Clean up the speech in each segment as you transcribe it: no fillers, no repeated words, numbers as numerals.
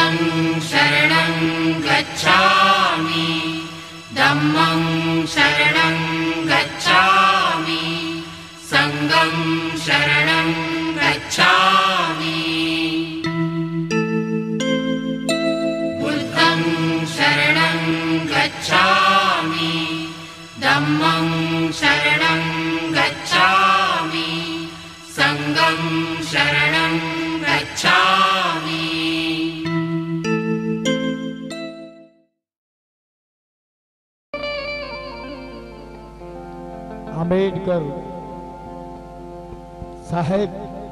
बुद्धं शरणं गच्छामि धम्मं शरणं गच्छामि संघं शरणं गच्छामि बुद्धं शरणं गच्छामि धम्मं शरणं गच्छामि संघं शरणं गच्छामि। आंबेडकर साहेब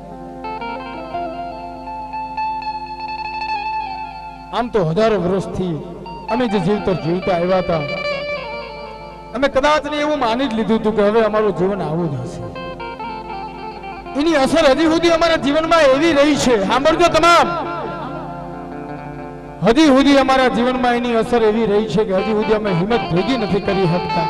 आम तो हजारों वर्षथी अमे जे जीवतर जीवता आव्या हता अमे कदाच ने एवुं मानी ज लीधुं हतुं के हवे अमारुं जीवन आवुं ज हशे। एनी असर हजी सुधी अमारा जीवनमां एवी रही छे, सांभळजो तमाम, हजी सुधी अमारा जीवनमां एनी असर एवी रही छे के हजी सुधी अमे हिम्मत भेगी नथी करी शकता।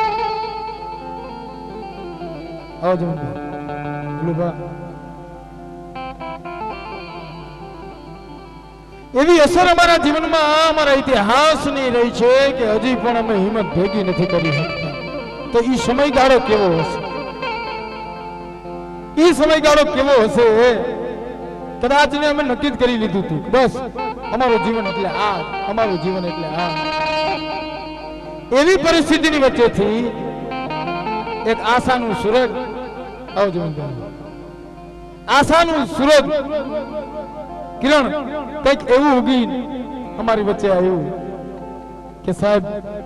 एवी असर अमारा जीवन में अमारा इतिहास नहीं रही है कि हजी पण अमे हिम्मत भेगी नहीं करी सकता। तो ई समयगाळो केवो हशे, ई समयगाळो केवो हशे कदाच ने अमे नक्की करी लीधुं हतुं बस अमारो जीवन एटले आ, अमारो जीवन एटले आ। एवी परिस्थितिनी वच्चेथी एक आशानु सूरज आशानु सूरज किरण कईक एवं उगी हमारी वच्चे आयु के साहब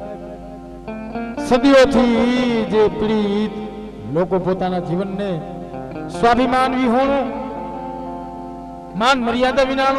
सदियोथी जे पीड़ित लोको पोताना जीवन ने स्वाभिमान विहोणु मान मर्यादा विनानु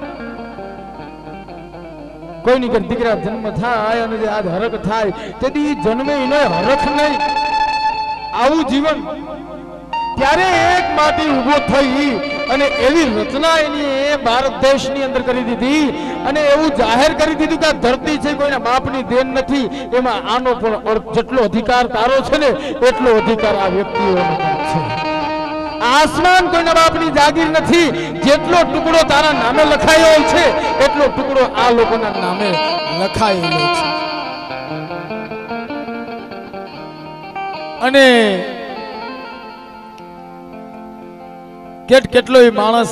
कोई नहीं कर दीकरा जन्म थाय अने जे आज हरख थाय तेदी जन्मे इने हरख नहीं आवु जीवन त्यारे एक माटी उभो थई अने एवी रचना एनी भारत देशनी अंदर करी दीधी अने एवुं जाहेर करी दीधुं के धरती छे कोईना बापनी देन नथी एमां आनो पण जेटलो अधिकार तारो छे ने એટલો अधिकार आ व्यक्तिओनो छे। आसमान कोईना बापनी जागीर नथी, जेटलो टुकड़ो तारा नामे लखायो छे એટલો टुकड़ो आ लोकोना नामे लखायेलो छे। अने केटलो माणस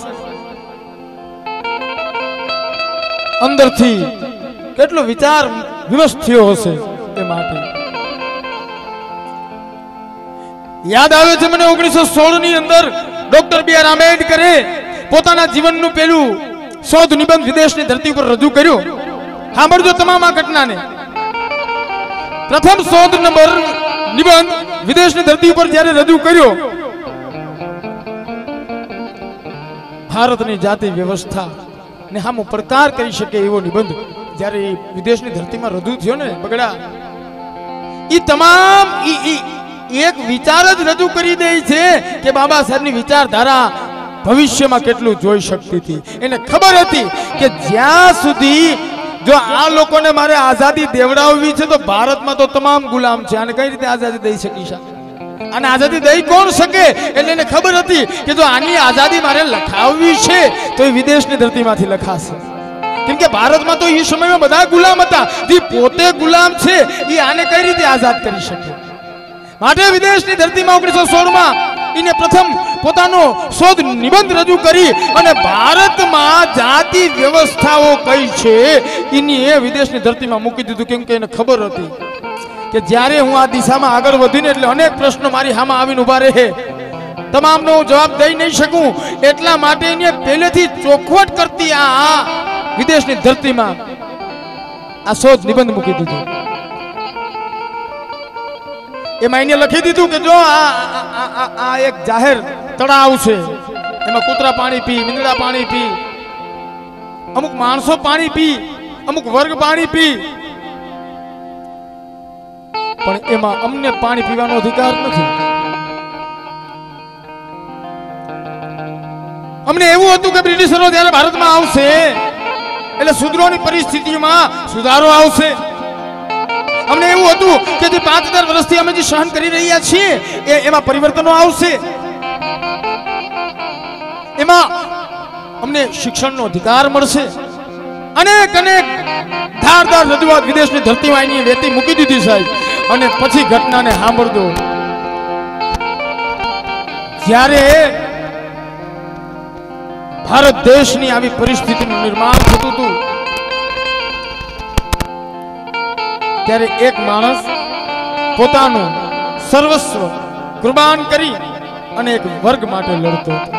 अंदर थी केटलो विचार विवश थयो हशे ए माटे याद आवे छे मने 1916 ની અંદર डॉक्टर बी.आर. आंबेडकरे પોતાના જીવનનું પેલું શોધ નિબંધ વિદેશની ધરતી ઉપર રજૂ કર્યો। સાંભળજો તમામ આ ઘટનાને। પ્રથમ શોધ નંબર નિબંધ વિદેશની ધરતી ઉપર જ્યારે રજૂ કર્યો, ભારતની જાતિ વ્યવસ્થા ને સામો પડકાર કરી શકે એવો નિબંધ જ્યારે વિદેશની ધરતીમાં રજૂ થયો ને બગડા, ઈ તમામ એક વિચાર જ રજૂ કરી દે છે કે બાબા સાહેબની વિચારધારા ભવિષ્યમાં કેટલું જોઈ શકતી હતી। એને ખબર હતી કે જ્યાં સુધી જો આ લોકોને મારે આઝાદી દેવડાવવી છે તો ભારતમાં તો તમામ ગુલામ છે, આને કઈ રીતે આઝાદી દઈ શકીશ? અને આઝાદી દઈ કોણ શકે? એટલે એને ખબર હતી કે જો આની આઝાદી મારે લખાવવી છે તો એ વિદેશની ધરતીમાંથી લખાશે, કેમ કે ભારતમાં તો એ સમયમાં બધા ગુલામ હતા, જે પોતે ગુલામ છે એ આને કઈ રીતે આઝાદ કરી શકે? માટે વિદેશની ધરતીમાં 1916માં એને પ્રથમ પોતાનો શોધ નિબંધ રજૂ કરી અને ભારતમાં જાતિ વ્યવસ્થાઓ કઈ છે એની એ વિદેશની ધરતીમાં મૂકી દીધું, કેમ કે એને ખબર હતી કે જ્યારે હું આ દિશામાં આગળ વધીને એટલે અનેક પ્રશ્નો મારી સામે આવીને ઉભા રહે, તમામનો જવાબ દઈ નહીં શકું, એટલા માટે એને પહેલેથી ચોખવટ કરતી આ વિદેશની ધરતીમાં આ શોધ નિબંધ મૂકી દીધો। એમાં એને લખી દીધું કે જો આ એક જાહેર તળાવ છે, એમાં કૂતરા પાણી પી, મીંદડા પાણી પી, અમુક માણસો પાણી પી, અમુક વર્ગ પાણી પી, પણ એમાં અમને પાણી પીવાનો અધિકાર નથી। અમને એવું હતું કે બ્રિટિશરો જ્યારે ભારતમાં આવશે એટલે શૂદ્રોની પરિસ્થિતિમાં સુધારો આવશે। અમને એવું હતું કે જે 5000 વર્ષથી અમે જે સહન કરી રહ્યા છીએ એમાં પરિવર્તનો આવશે, એમાં અમને શિક્ષણનો અધિકાર મળશે। અનેક અનેક ધારદાર રજૂઆત વિદેશની ધરતીમાં એની વેતી મૂકી દીધી સાહેબ. અને પછી ઘટનાને સાંભળજો. જ્યારે ભારત દેશની આવી પરિસ્થિતિનું નિર્માણ થતું હતું ત્યારે એક માણસ પોતાનું સર્વસ્વ કુરબાન કરી અને એક વર્ગ માટે લડતો હતો.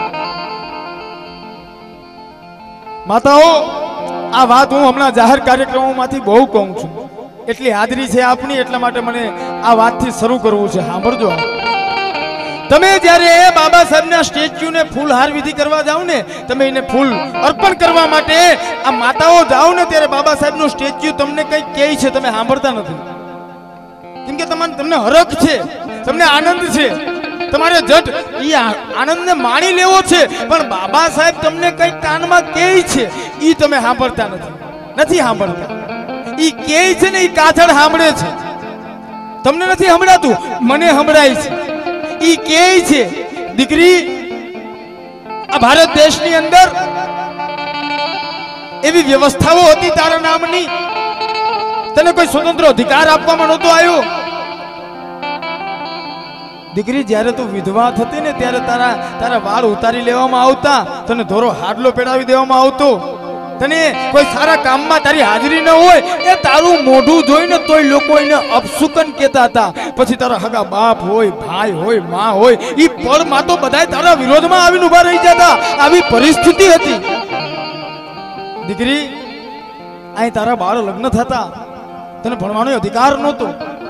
માતાઓ, આ વાત હું હમણાં જાહેર કાર્યક્રમોમાંથી બહુ કહું છું. એટલી હાજરી છે આપની, એટલા માટે મને આ વાતથી શરૂ કરવું છે. સાંભળજો. તમે જ્યારે બાબા સાહેબના સ્ટેચ્યુને ફૂલહાર વિધિ કરવા જાઓ ને, તમે એને ફૂલ અર્પણ કરવા માટે આ માતાઓ જાઓ ને, ત્યારે બાબા સાહેબનું સ્ટેચ્યુ તમને કંઈક કહે છે, તમે સાંભળતા નથી. કેમ કે તમને હરખ છે, તમને આનંદ છે, તમારે જટ એ આનંદને માણી લેવો છે. પણ બાબા સાહેબ તમને કંઈક કાનમાં કહે છે, એ તમે સાંભળતા નથી સાંભળતા. એ કહે છે ને, એ કાથળ સાંભળે છે, તમને નથી સંભળાતું, મને સંભળાય છે. ઈ કહે છે, દીકરી, આ ભારત દેશની અંદર એવી વ્યવસ્થાઓ હતી તારા નામની, તને કોઈ સ્વતંત્ર અધિકાર આપવામાં નહોતો આવ્યો. દીકરી, જ્યારે તું વિધવા થતી ને ત્યારે તારા વાળ ઉતારી લેવામાં આવતા, તને ધોરો હાડલો પેડાવી દેવામાં આવતો, તને કોઈ સારા કામમાં તારી હાજરી ન હોય એ તારું મોઢું જોઈને તોય લોકો એને અપશુકન કહેતા હતા. પછી તારા હગા બાપ હોય, ભાઈ હોય, માં હોય, ઈ પળમાં તો બધાય તારા વિરોધમાં આવીને ઉભા રહી જતા. આવી પરિસ્થિતિ હતી. દીકરી, અહીં તારા બાળ લગ્ન થતા, તને ભણવાનો અધિકાર નહોતો,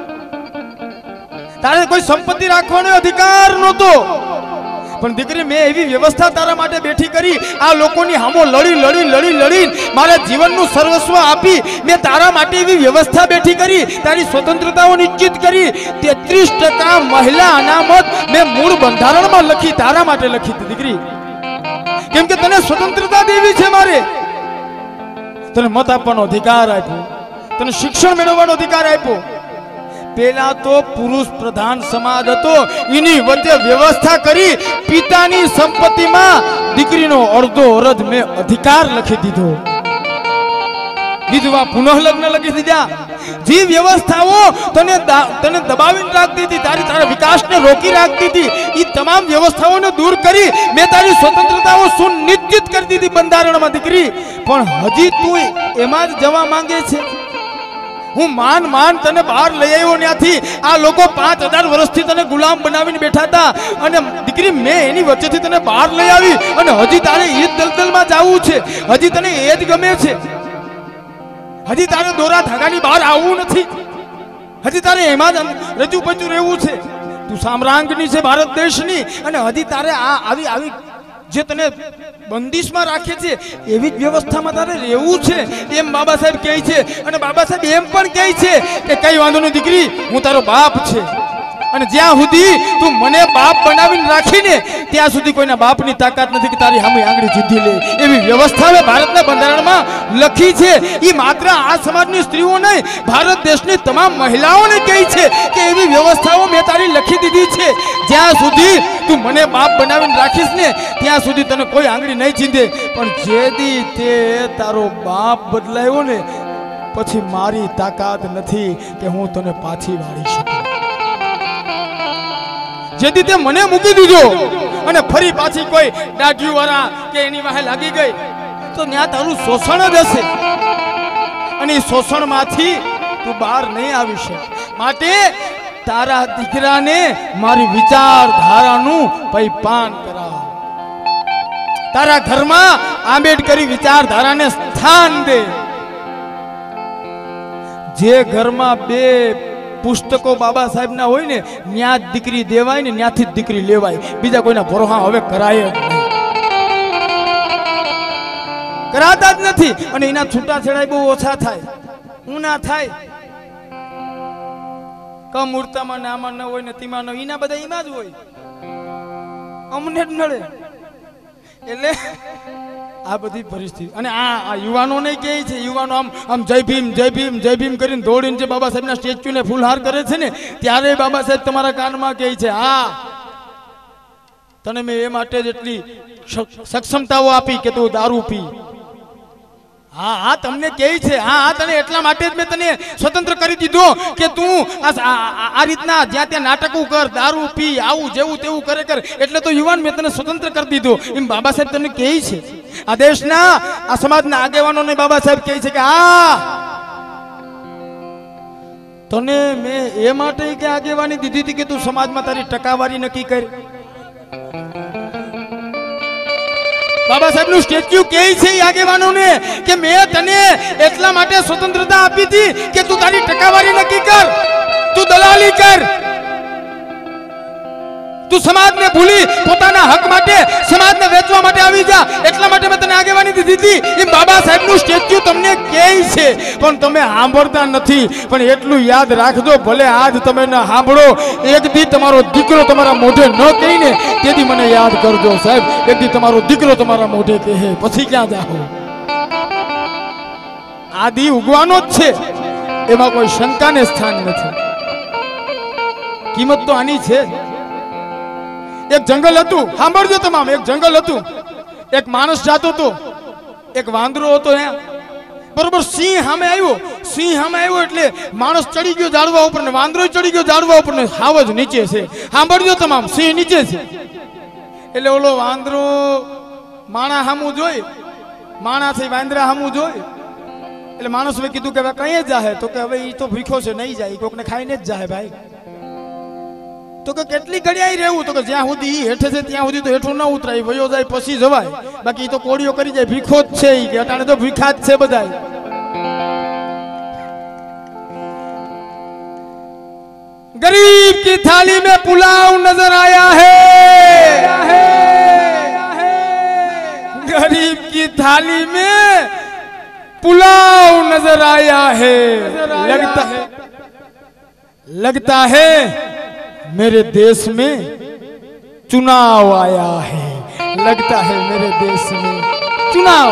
તારે કોઈ સંપત્તિ રાખવાનો અધિકાર નહોતો. પણ દીકરી, મેં એવી વ્યવસ્થા તારા માટે બેઠી કરી, આ લોકોની સામો લડી મારા જીવનનું સર્વસ્વ આપી મેં તારા માટે એવી વ્યવસ્થા બેઠી કરી, તારી સ્વતંત્રતાઓ નિશ્ચિત કરી. 33% મહિલા અનામત મેં મૂળ બંધારણમાં લખી, તારા માટે લખી હતી દીકરી. કેમ કે તને સ્વતંત્રતા દેવી છે મારે. તને મત આપવાનો અધિકાર આપ્યો, તને શિક્ષણ મેળવવાનો અધિકાર આપ્યો. પેલા તો પુરુષ પ્રધાન સમાજ હતો, એની વચ્ચે વ્યવસ્થા કરી પિતાની સંપત્તિમાં દીકરીનો અડધો અરજ મેં અધિકાર લખી દીધો. વિધવા પુનઃ લગ્ન લખી દીધા. જે વ્યવસ્થાઓ તને દબાવીને રાખતી હતી, તારા વિકાસને રોકી રાખતી હતી, એ તમામ વ્યવસ્થાઓને દૂર કરી મેં તારી સ્વતંત્રતાઓ સુનિશ્ચિત કરી દીધી બંધારણમાં. દીકરી, પણ હજી તું એમાં જ જવા માંગે છે. હું માન તને બહાર લઈ આવ્યો ત્યાંથી. આ લોકો 5000 વર્ષથી તને ગુલામ બનાવીને બેઠા હતા, અને દીકરી, મેં એની વચ્ચેથી તને બહાર લઈ આવી, અને હજી તારે એ દલદલમાં જવું છે. હજી તને એ જ ગમે છે. હજી તારે દોરા ધાગાની બહાર આવવું નથી. હજી તારે એમાં જ રજૂ પચું રહેવું છે. તું સામ્રાજ્ઞી છે ભારત દેશની, અને હજી તારે આવી જે તને બંદિશમાં રાખે છે એવી જ વ્યવસ્થામાં તારે રહેવું છે, એમ બાબા સાહેબ કહે છે. અને બાબા સાહેબ એમ પણ કહે છે કે કઈ વાંધો નહીં દીકરી, હું તારો બાપ છે, અને જ્યાં સુધી તું મને બાપ બનાવીને રાખીને ત્યાં સુધી કોઈના બાપની તાકાત નથી કે તારી સામે આંગળી જીધી લે. એવી વ્યવસ્થા હવે ભારતના બંધારણમાં લખી છે. એ માત્ર આ સમાજની સ્ત્રીઓ નહીં, ભારત દેશની તમામ મહિલાઓને કહે છે કે એવી વ્યવસ્થાઓ મેં તારી લખી દીધી છે. જ્યાં સુધી તું મને બાપ બનાવીને રાખીશ ને ત્યાં સુધી તને કોઈ આંગળી નહીં ચીંધે. પણ જે દી તે તારો બાપ બદલાયો ને, પછી મારી તાકાત નથી કે હું તને પાછી વાળી શકું. જેથી તે મને મૂકી દીધો અને ફરી પાછી કોઈ દાઢીઓ વાળા કે એની વાહે લાગી ગઈ તો ત્યાં તારું શોષણ જ હશે, અને એ શોષણમાંથી તું બહાર નહીં આવી શકે. માટે તારા દીકરાને મારી વિચારધારાનું પૈપાન કરાવ. તારા ઘરમાં આંબેડકરી વિચારધારાને સ્થાન દે. જે ઘરમાં 2 પુસ્તકો બાબા સાહેબ ના હોય ને, ન્યા દીકરી દેવાય ને ન્યાથી જ દીકરી લેવાય. બીજા કોઈના ભરોહા હવે કરાય જ નહીં, કરાતા જ નથી. અને એના છૂટાછેડા બહુ ઓછા થાય, ઊના થાય. કમૂર્તામાં નામાં ન હોય ને તીમાં ન, એના બધા એમાં જ હોય, અમને જ નડે. એટલે આ બધી પરિસ્થિતિ. અને આ યુવાનો ને કહે છે, યુવાનો આમ જય ભીમ કરીને દોડીને જે બાબા સાહેબના સ્ટેચ્યુને ફૂલહાર કરે છે ને, ત્યારે બાબા સાહેબ તમારા કાનમાં કહે છે, હા તને મેં એ માટે જ એટલી સક્ષમતાઓ આપી કે તું દારૂ પી. હા હા તમને કહે છે, હા હા તને એટલા માટે જ મેં તને સ્વતંત્ર કરી દીધો કે તું આ રીતના જ્યાં ત્યાં નાટકો કર, દારૂ પી, આવું જેવું તેવું કરે કર, એટલે તો યુવાન મેં તને સ્વતંત્ર કરી દીધો. એમ બાબા સાહેબ તમને કહે છે. આ દેશના આ સમાજના આગેવાનોને બાબા સાહેબ કહે છે કે હા તને મેં એ માટે કે આગેવાની દીધી હતી કે તું સમાજમાં તારી ટકાવારી નક્કી કર. બાબા સાહેબ નું સ્ટેચ્યુ કહે છે આગેવાનોને કે મેં તને એટલા માટે સ્વતંત્રતા આપી હતી કે તું તારી ટકાવારી નક્કી કર, તું દલાલી કર, તું સમાજને ભૂલી પોતાના હક માટે સમાજને વેચવા માટે આવી જા, એટલા માટે મેં તને આગેવાની દીધી હતી. એ બાબા સાહેબ નું સ્ટેચ્યુ તમને કહે છે, પણ તમે સાંભળતા નથી. પણ એટલું યાદ રાખજો, ભલે આજ તમે ન સાંભળો, એક દી તમારો દીકરો તમારા મોઢે ન કહીને તેથી મને યાદ કરજો સાહેબ. એક દી તમારો દીકરો તમારા મોઢે કહે પછી ક્યાં જાઓ. આ દી ઉગવાનો જ છે, એમાં કોઈ શંકાને સ્થાન નથી. કિંમત તો આની છે. એક જંગલ હતું, સાંભળજો તમામ. એક જંગલ હતું, એક માણસ જાતો હતો, એક વાંદરો હતો. બરોબર સિંહ સામે આવ્યો. સિંહ સામે આવ્યો એટલે માણસ ચડી ગયો ઝાડવા ઉપર ને વાંદરો ચડી ગયો ઝાડવા ઉપર ને હાવ જ નીચે છે. સાંભળજો તમામ, સિંહ નીચે છે. એટલે ઓલો વાંદરો માણા સામું જોઈ, માણાથી વાંદરા સામું જોઈ. એટલે માણસે કીધું કે હવે કઈ જાહે? તો કે હવે એ તો ભૂખ્યો છે, નહીં જાય, કોકને ખાઈને જ જાય ભાઈ. તો કે કેટલી ઘડિયાઈ રહેવું? તો કે જ્યાં સુધી હેઠે છે ત્યાં સુધી તો હેઠું ના ઉતરાય, વયો જાય પછી જવાય, બાકી તો કોડીઓ કરી જાય, ભીખો જ છે. કે અટાણે તો ભીખા જ છે બધા. गरीब की थाली में पुलाव नजर आया है, गरीब की थाली में पुलाव नजर आया है. लगता है मेरे देश में चुनाव आया है, लगता है मेरे देश में चुनाव.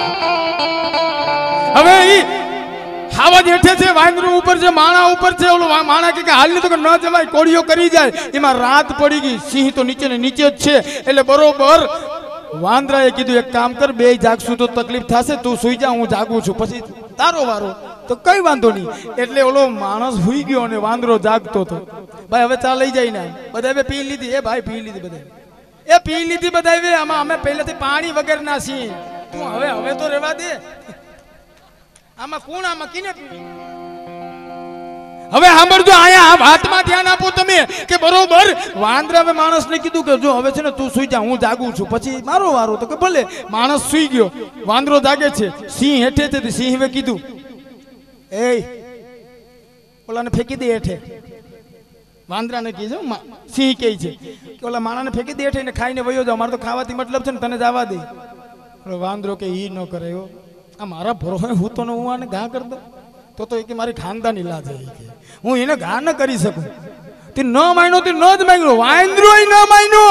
હવે હાવા જેઠે છે વાંદરું ઉપર છે, માણા ઉપર છે. ઓલો માણા કે હાલ ની તો ન જવાય, કોળીઓ કરી જાય. એમાં રાત પડી ગઈ. સિંહ તો નીચે ને નીચે જ છે. એટલે બરોબર વાંદરાએ કીધું એક કામ કર, બે જાગશું તો તકલીફ થશે, તું સુઈ જા, હું જાગું છું, પછી તારો વારો. તો કઈ વાંધો નહીં. એટલે ઓલો માણસ સુઈ ગયો અને વાંદરો જાગતો હતો. ભાઈ હવે ચા લઈ જાય ને બધા પી લીધી. એ ભાઈ પી લીધી બધા, એ પી લીધી બધા. આમાં અમે પહેલેથી પાણી વગર ના છીએ. તું હવે તો રહેવા દે. આમાં કોણ, આમાં કિને પીવી? હવે સાંભળજો, આયા વાતમાં ધ્યાન આપો તમે કે બરોબર વાંદરા હવે માણસને કીધું કે જો હવે છે ને તું સુઈ જા, હું જાગું છું, પછી મારો વારો. તો કે ભલે. માણસ સુઈ ગયો, વાંદરો જાગે છે, સિંહ હેઠે છે. સિંહે કીધું એ ઓલાને ફેંકી દે હેઠે. વાંદરાને કહે છે, સિંહ કહે છે કે ઓલા માણાને ફેંકી દે હેઠે ને ખાઈને વયો જાવ, મારે તો ખાવાથી મતલબ છે ને, તને જવા દે. વાંદરો કે ઈ ન કરે, આ મારા ભરોસે હું તો હું આને ઘા કરી દઉં તો એ કે મારી ખાનદાની લાજ છે, હું એને ઘા ન કરી શકું. તે ન માન્યો, તે ન જ માંગ્યો. વાંદરો ન માન્યો.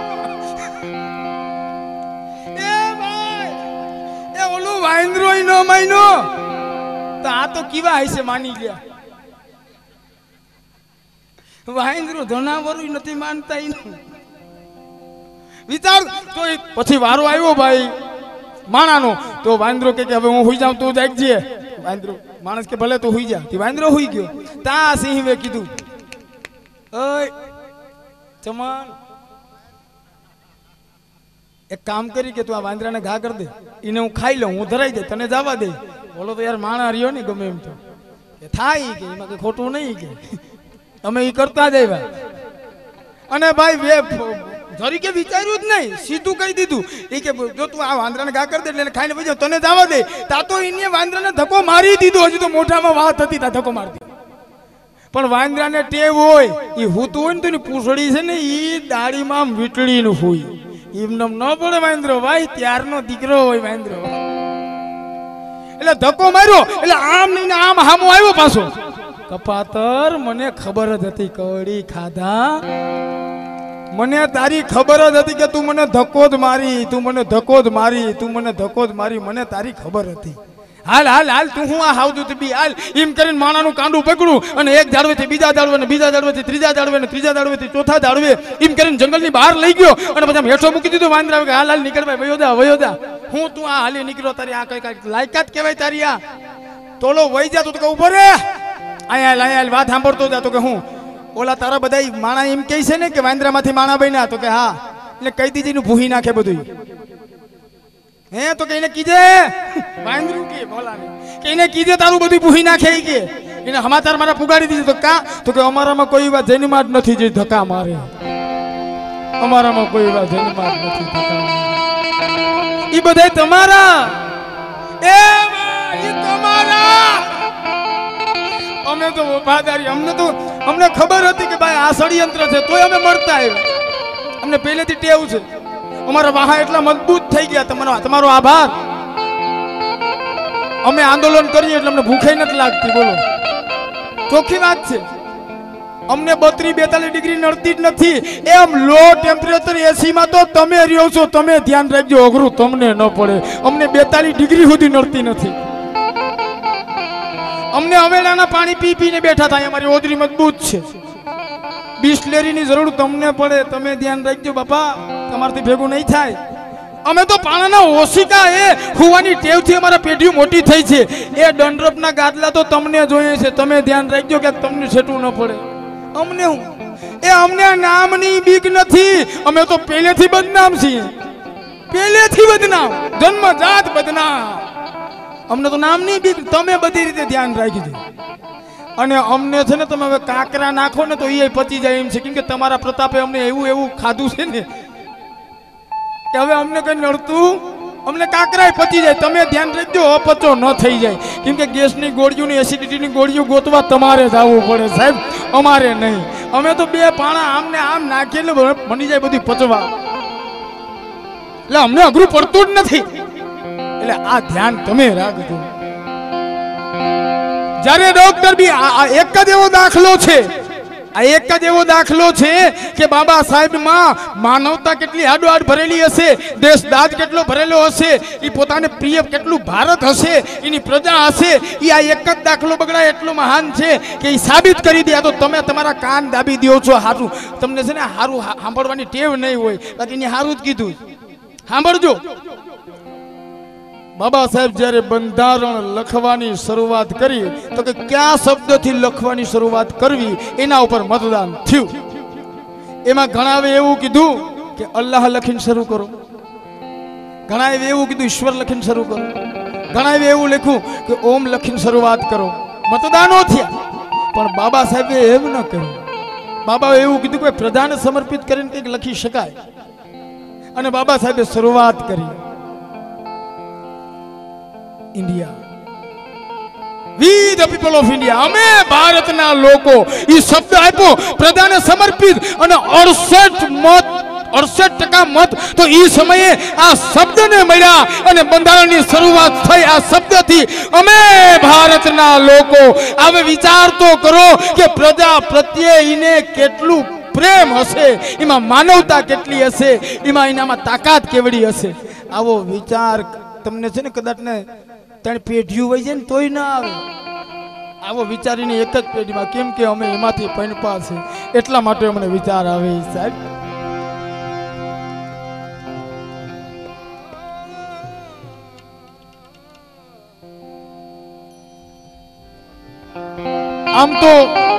એ ભાઈ, એ ઓલું વાંદરો ન માન્યો તો આ તો કેવા હશે માની ગયા. વાંદરો જનાવર નથી માનતા. વિચાર તો પછી વારો આવ્યો ભાઈ માણાનો. તો વાંદરો કે હવે હું હુઈ જાઉં, તું જાગજે. વાંદરો માણસ કે ભલે તું હુઈ જા. વાંદરો હુઈ ગયો. તા સિંહે કીધું ઓય ચમન, એક કામ કરી કે તું આ વાંદરાને ઘા કરી દે, એને હું ખાઈ લઉં, હું ધરાઈ દે, તને જવા દે. બોલો તો યાર માણા રહ્યો ને ગમે એમ તો થાય કે એમાં કઈ ખોટું નહીં કે અમે એ કરતા જ આવ્યા. અને ભાઈ જરી કે વિચાર્યું જ નહીં, સીધું કહી દીધું. એ કે જો તું આ વાંદરાને ઘા કરી દે એટલે ખાઈને પછી તને જવા દે. તા તો એને વાંદરાને ધક્કો મારી દીધો. હજી તો મોઢામાં વાત હતી, તા ધક્કો મારતી. પણ વાંદરાને ટેવ હોય, એ હૂતું હોય ને તો એની પૂંછડી છે ને એ દાઢીમાં વીટળીનું હોય. એમને ન પડે વાંદરો ભાઈ, ત્યારનો દીકરો હોય વાંદરો. એટલે ધક્કો માર્યો એટલે આમ નહીં આમ હામો આવ્યો પાછો. કપાતર મને ખબર જ હતી, કવડી ખાધા, મને તારી ખબર જ હતી કે તું મને ધક્કો જ મારી, તું મને ધક્કો જ મારી, તું મને ધક્કો જ મારી, મને તારી ખબર હતી. હાલ હાલ હાલ તું હું આ હાવતું બી હાલ. એમ કરીને માણાનું કાંડું પકડું અને એક ઝાડવેથી બીજા ઝાડવે ને બીજા ઝાડવેથી ત્રીજા ઝાડવે ને ત્રીજા ઝાડવેથી ચોથા ઝાડવે એમ કરીને જંગલની બહાર લઈ ગયો અને પછી હેઠો મૂકી દીધું. વાંદરા કે હાલ હાલ નીકળ ભાઈ, વયો જા વયો જા. હું તું આ હાલી નીકળ્યો તારી આ કઈ લાયકાત કહેવાય તારી આ તોલો વઈ જા તું તો કે ઉભો રે અહીંયા વાત સાંભળતો જા તો કે હું ઓલા તારા બધા માણા એમ કહે છે ને કે વાંદરામાંથી માણા બન્યા તો કે હા એટલે કહી દીધી નું ભૂહી નાખે બધું હે તો કે એને કીજે વાંદરું કે બોલાને કે એને કીજે તારું બધું ભૂહી નાખે કે એને સમાચાર મારા પુગાડી દીધું તો કા તો કે અમારામાં કોઈ વાત જન્માત નથી જે ધક્કા મારે અમારામાં કોઈ વાત જન્માત નથી ધક્કા ઈ બધા તમારા એ ઈ તમારા અમે તો વફાદારી અમને ખબર હતી કે ભાઈ આ ષડયંત્ર છે તોય અમે મળતા આવ્યા અમને પહેલેથી ટેવ છે અમારા વાહા એટલા મજબૂત થઈ ગયા તમારો આભાર અમે આંદોલન કરીએ એટલે અમને ભૂખે નથી લાગતી બોલો ચોખ્ખી વાત છે અમને 32-42 ડિગ્રી નડતી જ નથી એમ લો ટેમ્પરેચર એસી માં તો તમે રહ્યો છો તમે ધ્યાન રાખજો અઘરું તમને ન પડે અમને 42 ડિગ્રી સુધી નડતી નથી અમને હવેડાના પાણી પી પીને બેઠા થાય અમારી ઓદરી મજબૂત છે બિસ્લેરીની જરૂર તમને પડે તમે ધ્યાન રાખજો બાપા તમારથી ભેગું નહીં થાય અમે તો પાણાના ઓશિકા એ હુવાની ટેવથી અમારા પેઢીઓ મોટી થઈ છે એ દંડરપના ગાદલા તો તમને જોઈએ છે તમે ધ્યાન રાખજો કે તમને છેટું ન પડે અમને હું અમને નામની બીક નથી અમે તો પહેલેથી બદનામ છીએ પહેલેથી બદનામ જન્મજાત બદનામ અમને તો નામની બીક તમે બધી રીતે ધ્યાન રાખી દો અને અમને છે ને તમે હવે કાકરા નાખો ને તો એ પચી જાય એમ છે કેમ કે તમારા પ્રતાપે અમને એવું ખાધું છે ને કે હવે અમને કઈ નડતું અમને કાકરાય પચી જાય તમે ધ્યાન રાખજો અપચો ન થઈ જાય કેમ કે ગેસની ગોળીઓ ને એસિડિટીની ગોળીઓ ગોતવા તમારે જવું પડે સાહેબ અમારે નહીં અમે તો બે પાણા આમને આમ નાખીએ એટલે બની જાય બધું પચવા એટલે અમને અઘરું પડતું જ નથી એટલે આ ધ્યાન તમે રાખજો જ્યારે ડોક્ટર બી એક જ એવો દાખલો છે આ એક જ એવો દાખલો છે કે બાબા સાહેબ માં માનવતા કેટલી હાડોહાડ ભરેલી હશે દેશદાજ કેટલો ભરેલો હશે એ પોતાને પ્રિય કેટલું ભારત હશે એની પ્રજા હશે એ આ એક જ દાખલો બગડાય એટલો મહાન છે કે એ સાબિત કરી દે તો તમે તમારા કાન દાબી દો છો હારું તમને છે ને હારું સાંભળવાની ટેવ નહીં હોય બાકી એને હારું જ કીધું સાંભળજો બાબા સાહેબ જ્યારે બંધારણ લખવાની શરૂઆત કરી તો કે કયા શબ્દથી લખવાની શરૂઆત કરવી એના ઉપર મતદાન થયું એમાં ઘણાએ એવું કીધું કે અલ્લાહ લખીને શરૂ કરો ઘણાએ એવું કીધું ઈશ્વર લખીને શરૂ કરો ઘણાએ એવું લખ્યું કે ઓમ લખીને શરૂઆત કરો મતદાનો થયા પણ બાબા સાહેબે એમ ન કર્યું બાબાએ એવું કીધું કે પ્રજાને સમર્પિત કરીને કંઈક લખી શકાય અને બાબા સાહેબે શરૂઆત કરી India we the people of India અમે ભારતના લોકો એ શબ્દ આપ્યો પ્રજાને સમર્પિત અને 68% મત તો એ સમયે આ શબ્દને મળ્યા અને બંધારણની શરૂઆત થઈ આ શબ્દથી અમે ભારતના લોકો હવે વિચાર તો કરો કે પ્રજા પ્રત્યે એને કેટલું પ્રેમ હશે એમાં માનવતા કેટલી હશે એમાં એનામાં તાકાત કેવડી હશે આવો વિચાર તમને છે ને કદાચ ને ત્રણ પેઢીઓ વહી જાય ને તોય ના આવે આવો વિચારીને એક જ પેઢીમાં કેમ કે અમે એમાંથી પૈણપા છે એટલા માટે અમને વિચાર આવે સાહેબ આમ તો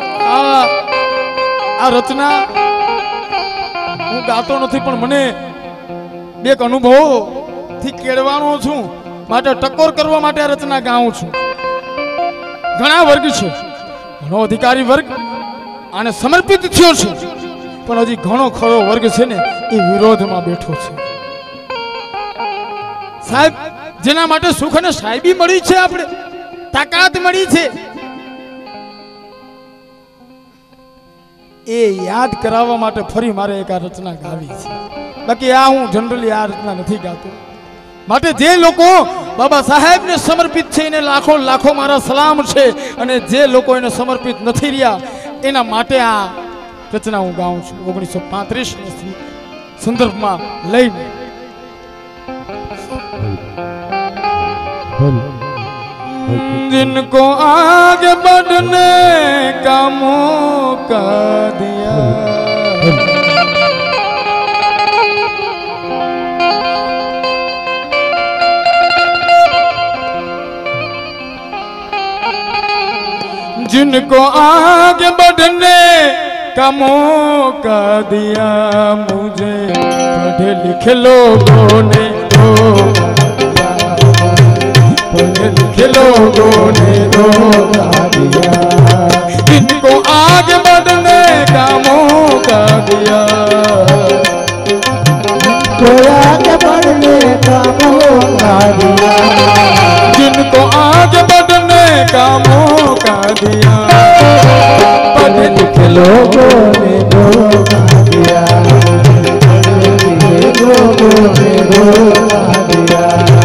આ રચના હું ગાતો નથી પણ મને બે અનુભવો થી કેળવાનો છું માટે ટકોર કરવા માટે આ રચના ગાઉં છું ઘણા વર્ગ છે ઘણો અધિકારી વર્ગ આને સમર્પિત થયો છે પણ હજી ઘણો ખરો વર્ગ છે ને એ વિરોધમાં બેઠો છે સાહેબ જેના માટે સુખ અને સાહેબી મળી છે આપણે તાકાત મળી છે એ યાદ કરાવવા માટે ફરી મારે એક આ રચના ગાવી છે બાકી આ હું જનરલી આ રચના નથી ગાતો માટે જે લોકો બાબા સાહેબને સમર્પિત છે એને લાખો લાખો મારા સલામ છે અને જે લોકો એને સમર્પિત નથી રહ્યા એના માટે આ રચના હું ગાઉં છું 1935 સંદર્ભમાં લઈને जिनको आगे बढ़ने का मौका दिया जिनको आगे बढ़ने का मौका दिया मुझे पढ़े लिखे लोगों ने धोखा दिया, पढ़े लिखे लोगों ने धोखा दिया। जिनको आगे बढ़ने का मौका दिया, जिनको आगे बढ़ने का मौका दिया, जिनको आगे बढ़ने का मौका दिया, पढ़े लिखे लोगों ने धोखा दिया, लोगों ने धोखा दिया।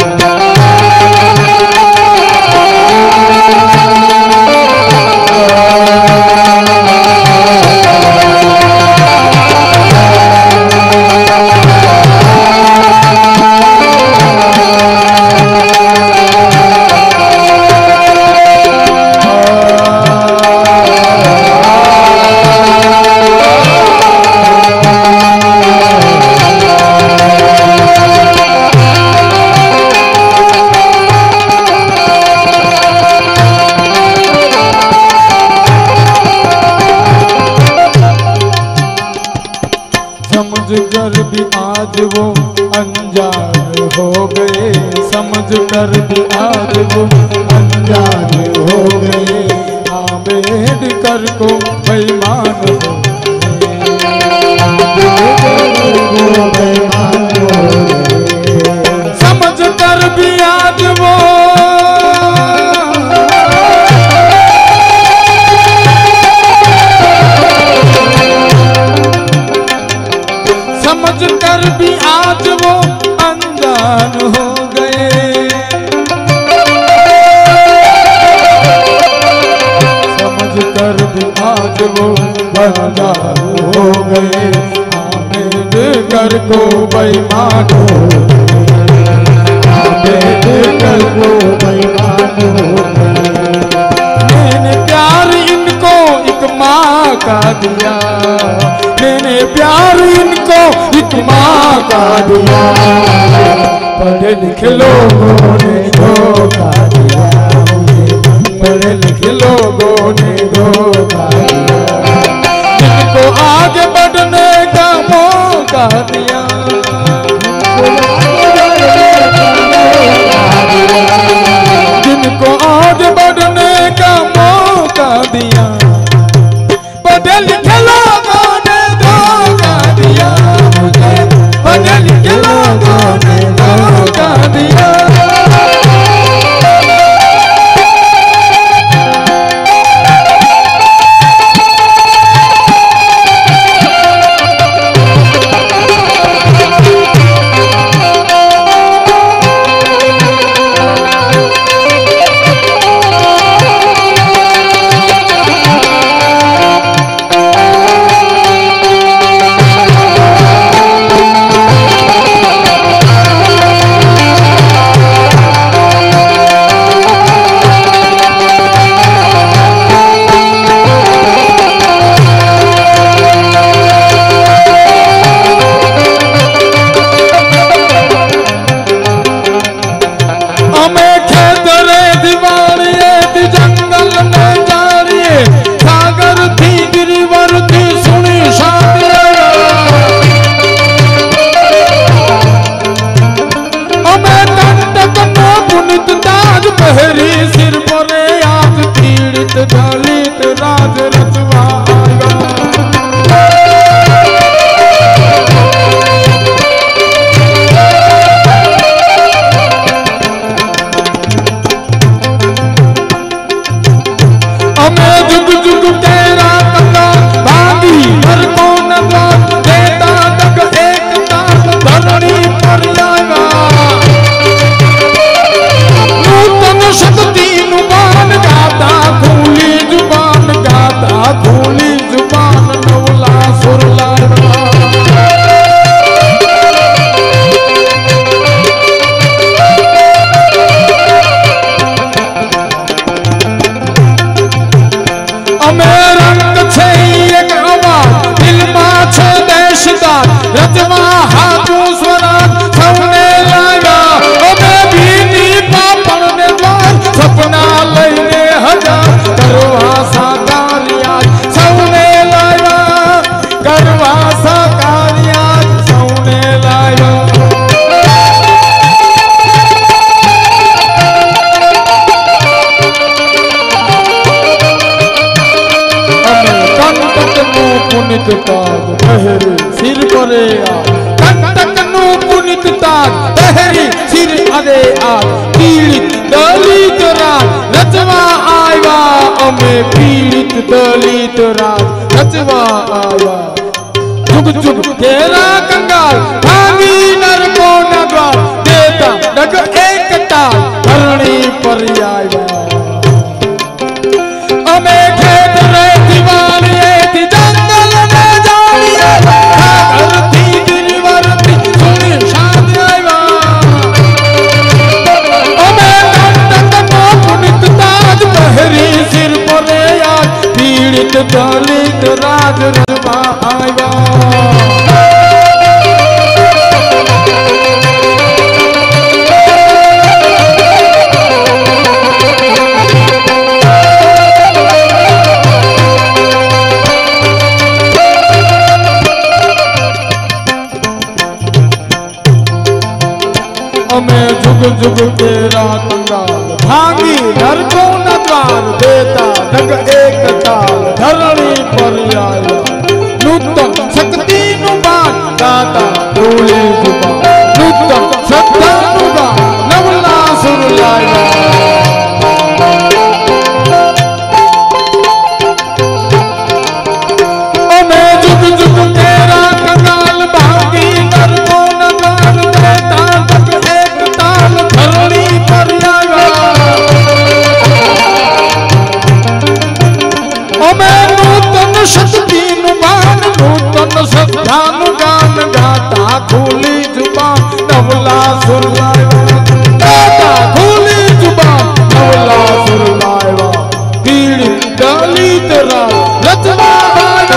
समझकर भी आज वो अनजान हो गए, समझकर भी आज वो अनजान हो गए। आंबेडकर को बेईमान हो गए, समझकर भी आज वो समझकर भी आज वो अनजान हो गए, समझकर भी आज वो अनजान हो गए। आंबेडकर को बेईमान हो गए, आंबेडकर को बेईमान हो गए। मैंने प्यार इनको एक माँ का दिया, मैंने प्यार इनको एक माँ का दिया, पढ़े लिखे लोगों ने धोखा दिया मुझे, पढ़े लिखे लोगों ने धोखा दिया। जिनको आगे बढ़ने का मौका दिया, जिनको आगे बढ़ने का मौका दिया, पढ़े लिखे लोगों ने धोखा दिया मुझे, पढ़े लिखे लोगों ने धोखा दिया। Amen. पुनित ताज पहरी सिर परे कंटक नु पुनित ताज पहरी सिर अरे पीड़ित दलित राज रचवा आया अमे पीड़ित दलित राज रचवा आया जुग जुग तेरा कंगाल भांगी नरको नगवार देता डग एक ताल धरणी पर आया अमे खेत रे दीवानिए थी जंगल में जानिए सागर थी गिरिवर्ती सुनी शाद आया अमे कंटक नो पुनित ताज पहरी सिर पर याद पीड़ित दलित राज रचवा आया हमें जुग जुग तेरा कंगाल भांगी नरको न द्वार देता डग एक ताल धरणी पर आया नूतन शक्ति नुबान दाता भूली जुबान नूतन श्रद्धा नुबान नवला सुर लाया हमें जुग जुग तेरा कंगाल भांगी नरको न द्वार देता धरणी पर आया हमें नूतन शक्ति नुबान नूतन श्रद्धानुगान गाता खुली जुबान नवला सुर लाया गाता खुली जुबान नवला सुर लाया पीड़ित दलित राज रचना आया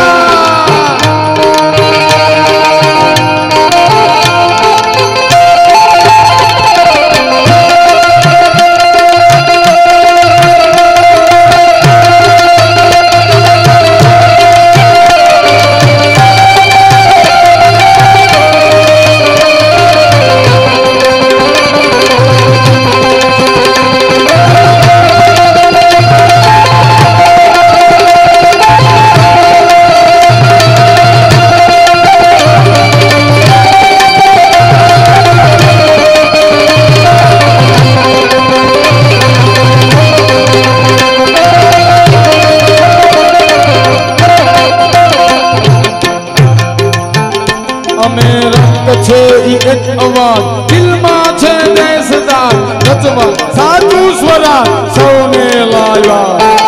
एक आवाज दिल में छे देशदार रचवा साचू स्वरा सौने लाया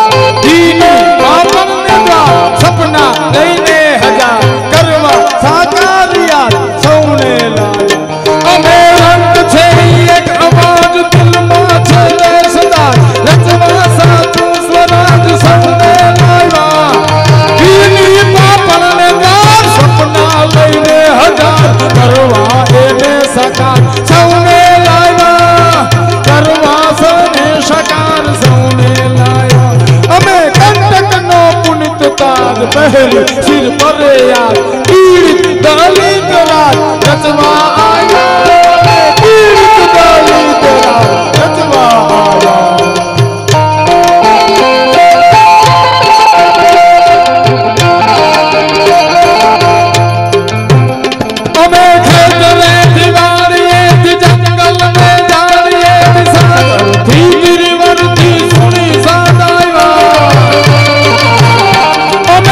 दीनी पापन ने द्वार सपना लईने हजार करवा साकार याद सौने लाया हमें रंग छे एक आवाज दिल में छे देशदार रचवा साचू स्वराज सौने लाया दीनी पापन ने द्वार सपना लईने हजार करवा सकार सौने लाया करवा सने सकार सौने लाया हमें कंटक नो पुनित ताज पहरी सिर पर याद पीड़ित दलित राज रचवा आया पीड़ित दलित राज रचवा आया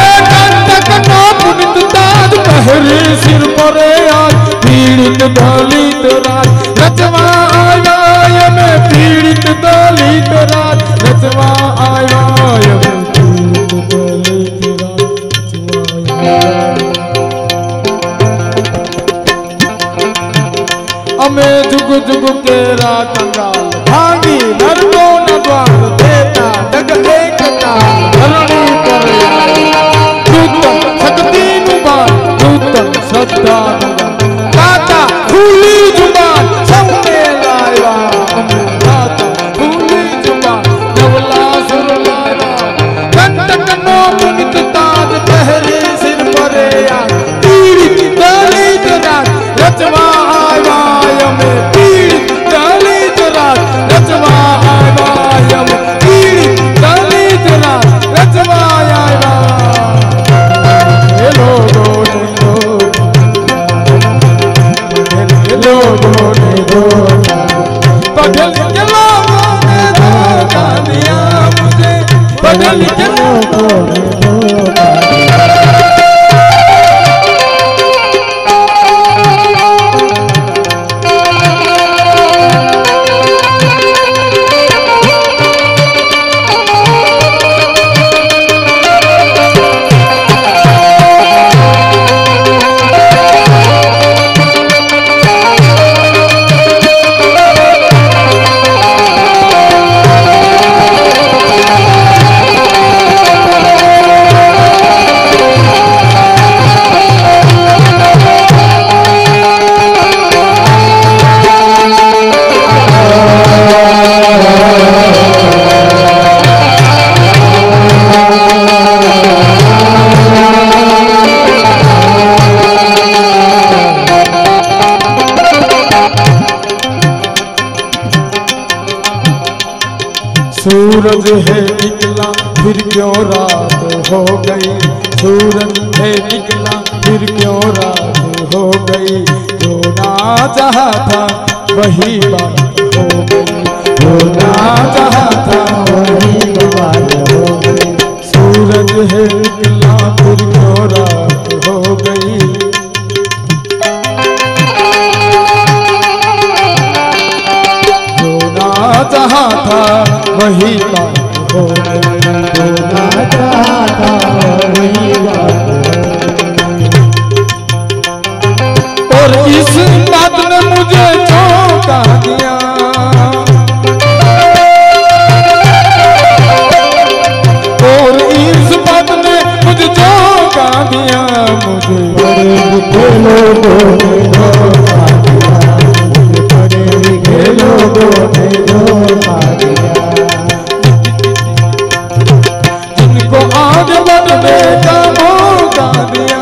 सिर पर आज पीड़ित दलित सूरज है निकला फिर क्यों रात हो गई, सूरज है निकला फिर क्यों रात हो गई, जो ना चाहा था वही बात हो गई, जो ना चाहा था वही बात हो गई, सूरज है निकला फिर क्यों रात हो गई। जो ना चाहा था वही बात हो गई, जो ना चाहा था वही बात हो गई। और इस बात ने मुझे चौंका दिया, और इस बात ने मुझे चौंका दिया, मुझे बड़े लिखे लोगों ने धोखा दिया, मुझे बड़े लिखे लोगों ने धोखा दिया, जिनको आगे बढ़ने का मौका दिया,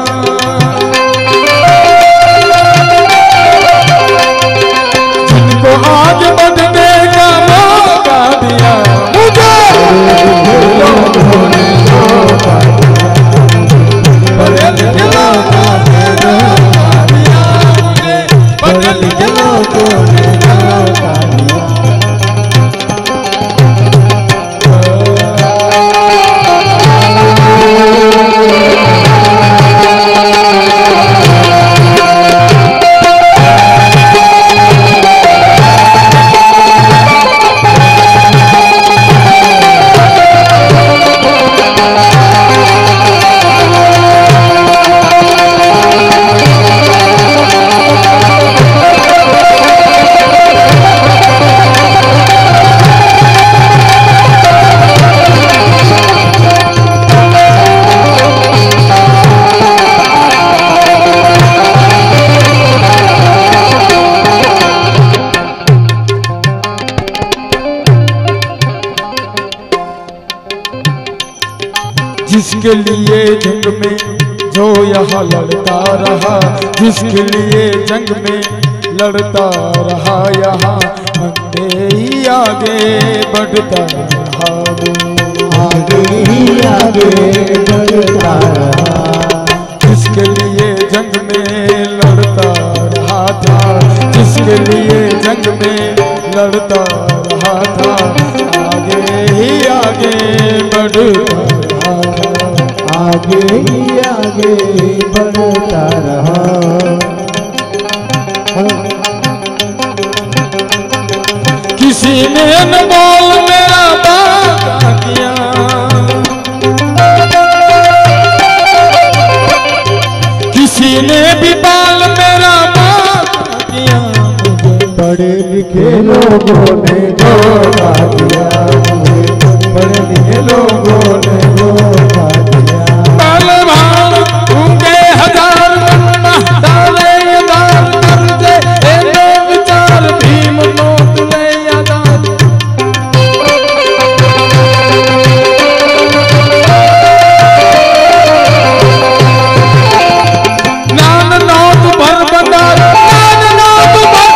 जिनको आगे बढ़ने का मौका दिया, मुझे लोगों ने धोखा दिया, बड़े लिखे लोगों ने धोखा दिया, मुझे बड़े लिखे लोगों ने धोखा दिया। जिसके लिए जंग में जो यहाँ लड़ता रहा, जिसके लिए जंग में लड़ता रहा, यहाँ अंधे ही आगे बढ़ता रहा, आगे ही आगे बढ़ता रहा, जिसके लिए जंग में लड़ता रहा था, जिसके लिए जंग में लड़ता रहा था, आगे ही आगे बढ़ता रहा था, आगे ही आगे बढ़ता रहा। किसी ने न बोल मेरा बात किया, किसी ने भी बाल मेरा बात किया, मुझे पढ़े लिखे लोगों ने धोखा दिया, मुझे पढ़े लिखे लोगों ने धोखा दिया। बाल भाल उनके हजार बनना डाले यादार कर दे, ए विचार भीम नोट ले यादार, नान नोट भर बंदार, नान नोट भर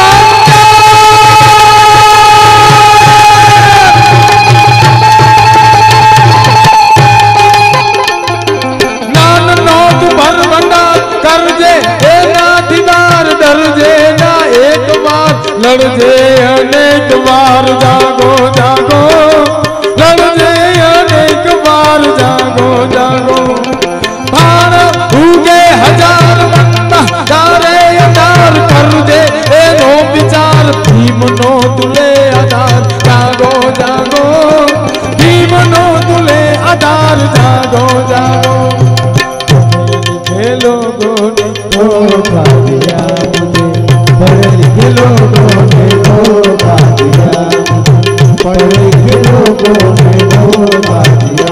लड़ जे अनेक बार, जागो जागो लड़ जे अनेक बार, जागो जागो भार उगे हजार बंदा डारे अदार कर दे, नो विचार भीम नो तुले आधार, जागो जागो भीम नो तुले आधार, जागो जागो। लिखे लोगों ने धोखा दिया, मुझे पढ़े लिखे लोगों ने धोखा दिया, पढ़े लिखे लोगों ने धोखा दिया।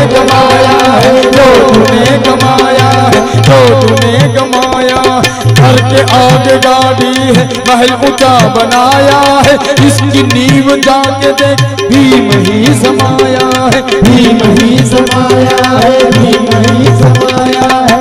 कमाया है, जो तूने कमाया है, जो तूने कमाया। घर के आगे गाड़ी है, महल ऊंचा बनाया है, इसकी नींव जाके देख भीम ही समाया है, भीम ही समाया है, भीम ही समाया है।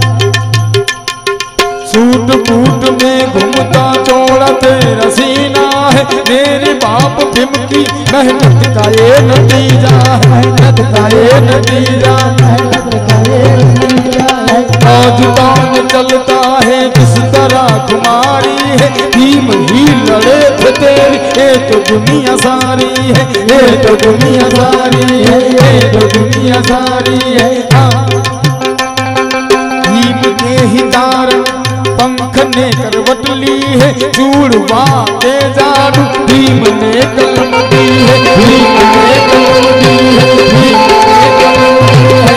सूट बूट में घूमता चौड़ा तेरा सीना है, मेरे बाप भीम की मेहनत का ये नतीजा है, मेहनत का ये नतीजा है, मेहनत का ये नतीजा है। आज तान चलता है किस तरह कुमारी है, भीम ही लड़े थे तेरी ये तो दुनिया सारी है, ये तो दुनिया सारी है, ये तो दुनिया सारी है। हाँ भीम के ही तारण पंख ने करवट ली है, चूड़वा के जादू भीम ने कलम दी है, भीम ने कलम दी है, भीम ने कलम दी है।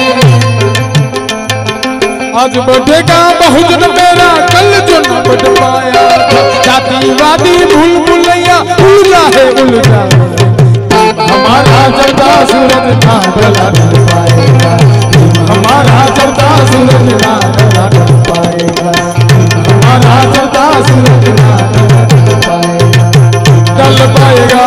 आज बढ़ेगा बहुजन मेरा कल जो न बढ़ पाया था, जातिवादी भूल भुलैया उलझा है उलझा। हमारा जलता सूरज ना ढला ढल पाएगा, हमारा जलता सूरज ना ढला ढल पाएगा, हमारा जलता सूरज ना ढल पाएगा, ढल पाएगा।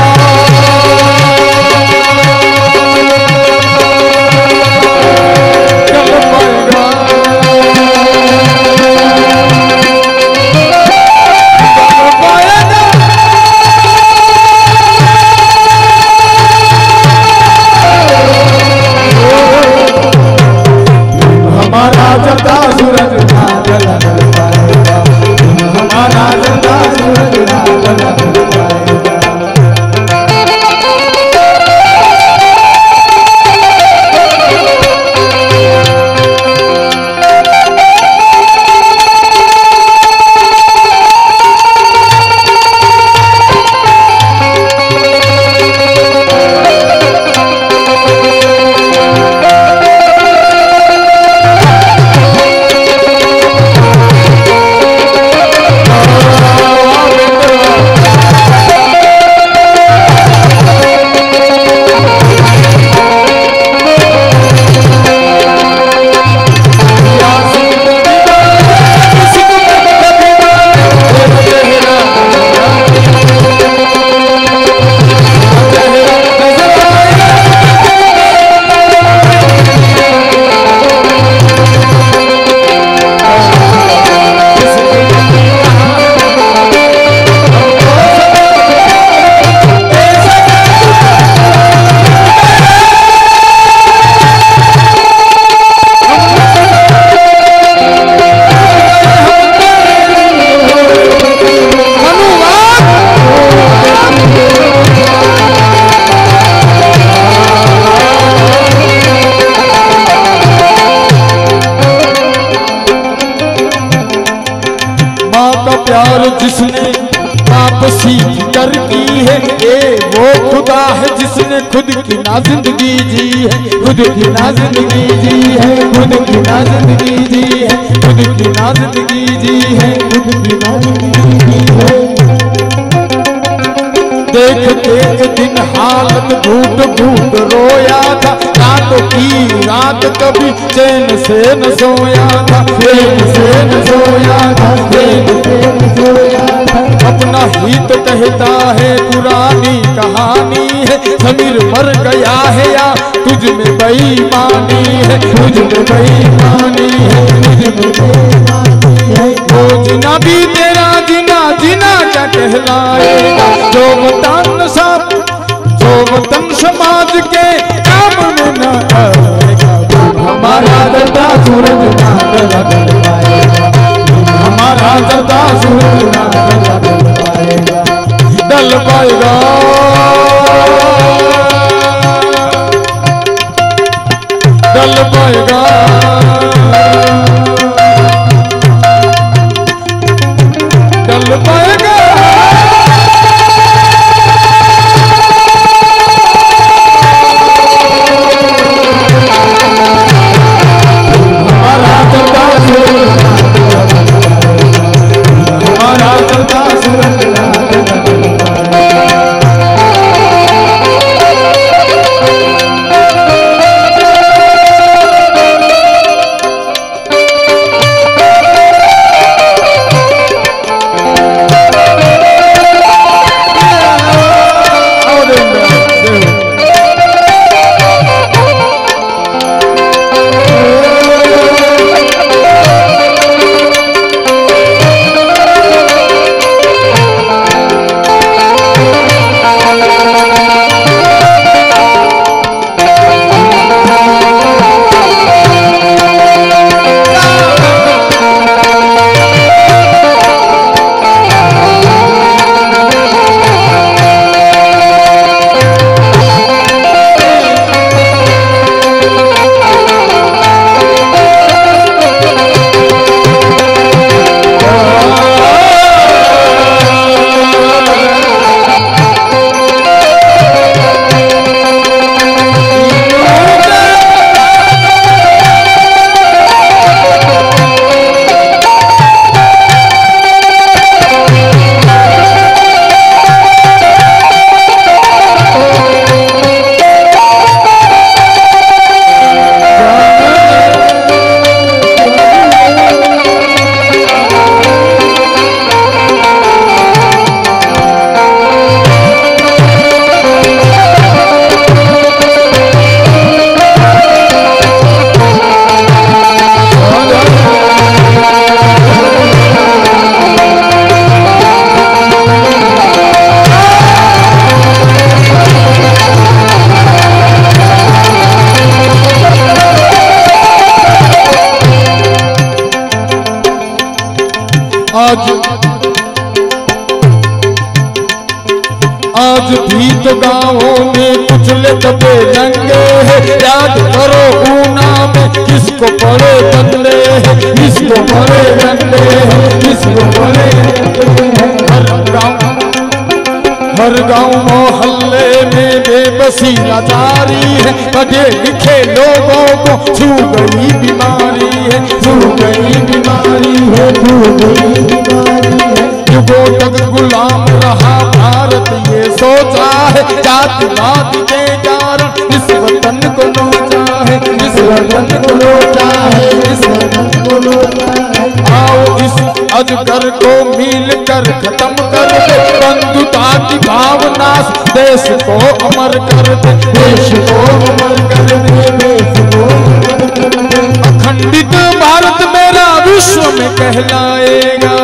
जिसने पाप सीख कर की है, ये वो खुदा है जिसने खुद की ना जिंदगी जी है, खुद की ना जिंदगी जी है, खुद की ना जिंदगी जी है, खुद की ना जिंदगी जी है, खुद की ना जिंदगी जी है। देख के एक दिन हालत घूट घूट रोया था, रातों की रात कभी चैन से न सोया था, चैन से न सोया था, चैन से न सोया था। अपना हित कहता है पुरानी कहानी है, समीर मर गया है या तुझ में बेईमानी है, तुझ में बेईमानी है, तुझ में बेईमानी है। वो जिना भी तेरा जिना जिना क्या कहलाएगा, जो वतन सब जो वतन समाज के काम में न आएगा, हमारा जलता सूरज ना ढल पाएगा, हमारा जलता सूरज ना ढल पाएगा, ढल पाएगा, ढल पाएगा, ढल पाएगा। हमारा जलता आज भी तो गाँवों में कुछ ले दबे रंगे हैं। याद करो ऊना में किसको पड़े बदले हैं, किसको पड़े डंडे हैं, किसको पड़े हर गाँव मोहल्ले में बेबसी जारी है। पढ़े लिखे लोगों को छू गई बीमारी है, छू गई बीमारी है, छू गई बीमारी है। युगों तक गुलाम रहा भारत ये सोचा है, जातिवाद के कारण इस वतन को लोचा है, इस वतन को लोचा है, इस वतन को लोचा है। आओ इस अजगर को मिल कर खत्म कर दे, बंधुता की भावना देश को अमर कर दे, देश को अमर कर दे, देश को अमर कर दे। अखंडित भारत मेरा विश्व में कहलाएगा,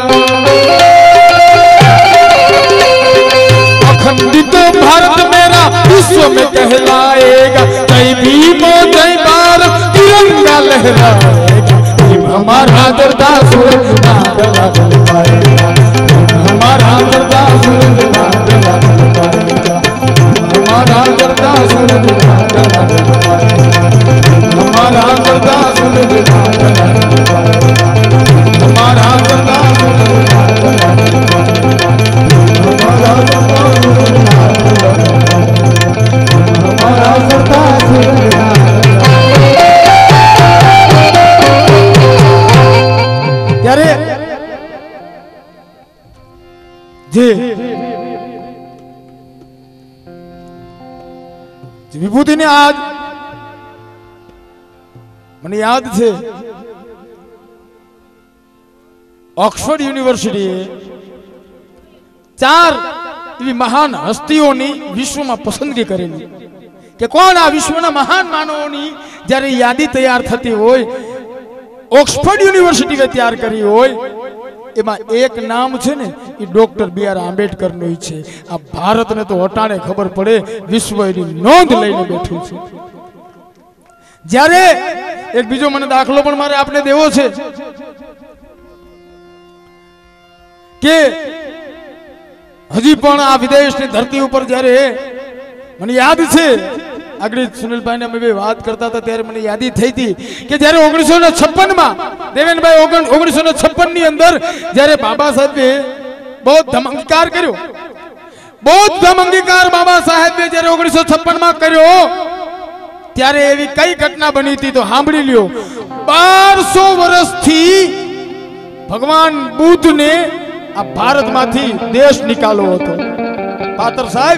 अखंडित भारत मेरा विश्व में कहलाएगा। जय भीम जय भारत तिरंगा लहराएगा, हमारा दर्दा सूरज ना गला गल पाएगा, हमारा दर्दा सूरज ना गला गल पाएगा, हमारा दर्दा सूरज ना गला गल पाएगा, हमारा दर्दा सूरज ना गला गल पाएगा, हमारा दर्दा सूरज ना गला गल पाएगा, हमारा दर्दा सूरज ना गला गल पाएगा, हमारा दर्दा सूरज ना। ત્યારે જે વિભૂતિને આજ મને યાદ છે ઓક્સફર્ડ યુનિવર્સિટીએ 4 એવી મહાન હસ્તીઓની વિશ્વમાં પસંદગી કરેલી કે કોણ આ વિશ્વના મહાન માનવોની જ્યારે યાદી તૈયાર થતી હોય ઓક્સફર્ડ યુનિવર્સિટીએ તૈયાર કરી હોય એમાં એક નામ છે ને એ ડોક્ટર બી.આર. આંબેડકરનું છે। આ ભારતને તો અટાણે ખબર પડે, વિશ્વ એની નોંધ લઈને બેઠું છે। જ્યારે એક બીજો મને દાખલો પણ મારે આપને દેવો છે કે હજી પણ આ વિદેશની ધરતી ઉપર જ્યારે મને યાદ છે આગળ સુનિલભાઈને અમે વાત કરતા હતા ત્યારે મને યાદી થઈ હતી કે જ્યારે 1956માં દેવેનભાઈ 1956 ની અંદર જ્યારે બાબા સાહેબે બૌદ્ધ ધર્મ અંગીકાર કર્યો, બૌદ્ધ ધર્મ અંગીકાર બાબા સાહેબે જ્યારે 1956માં કર્યો ત્યારે એવી કઈ ઘટના બની હતી તો સાંભળી લ્યો। 1200 વર્ષથી ભગવાન બુદ્ધને આ ભારતમાંથી દેશ નિકાલો હતો। પાતર સાહેબ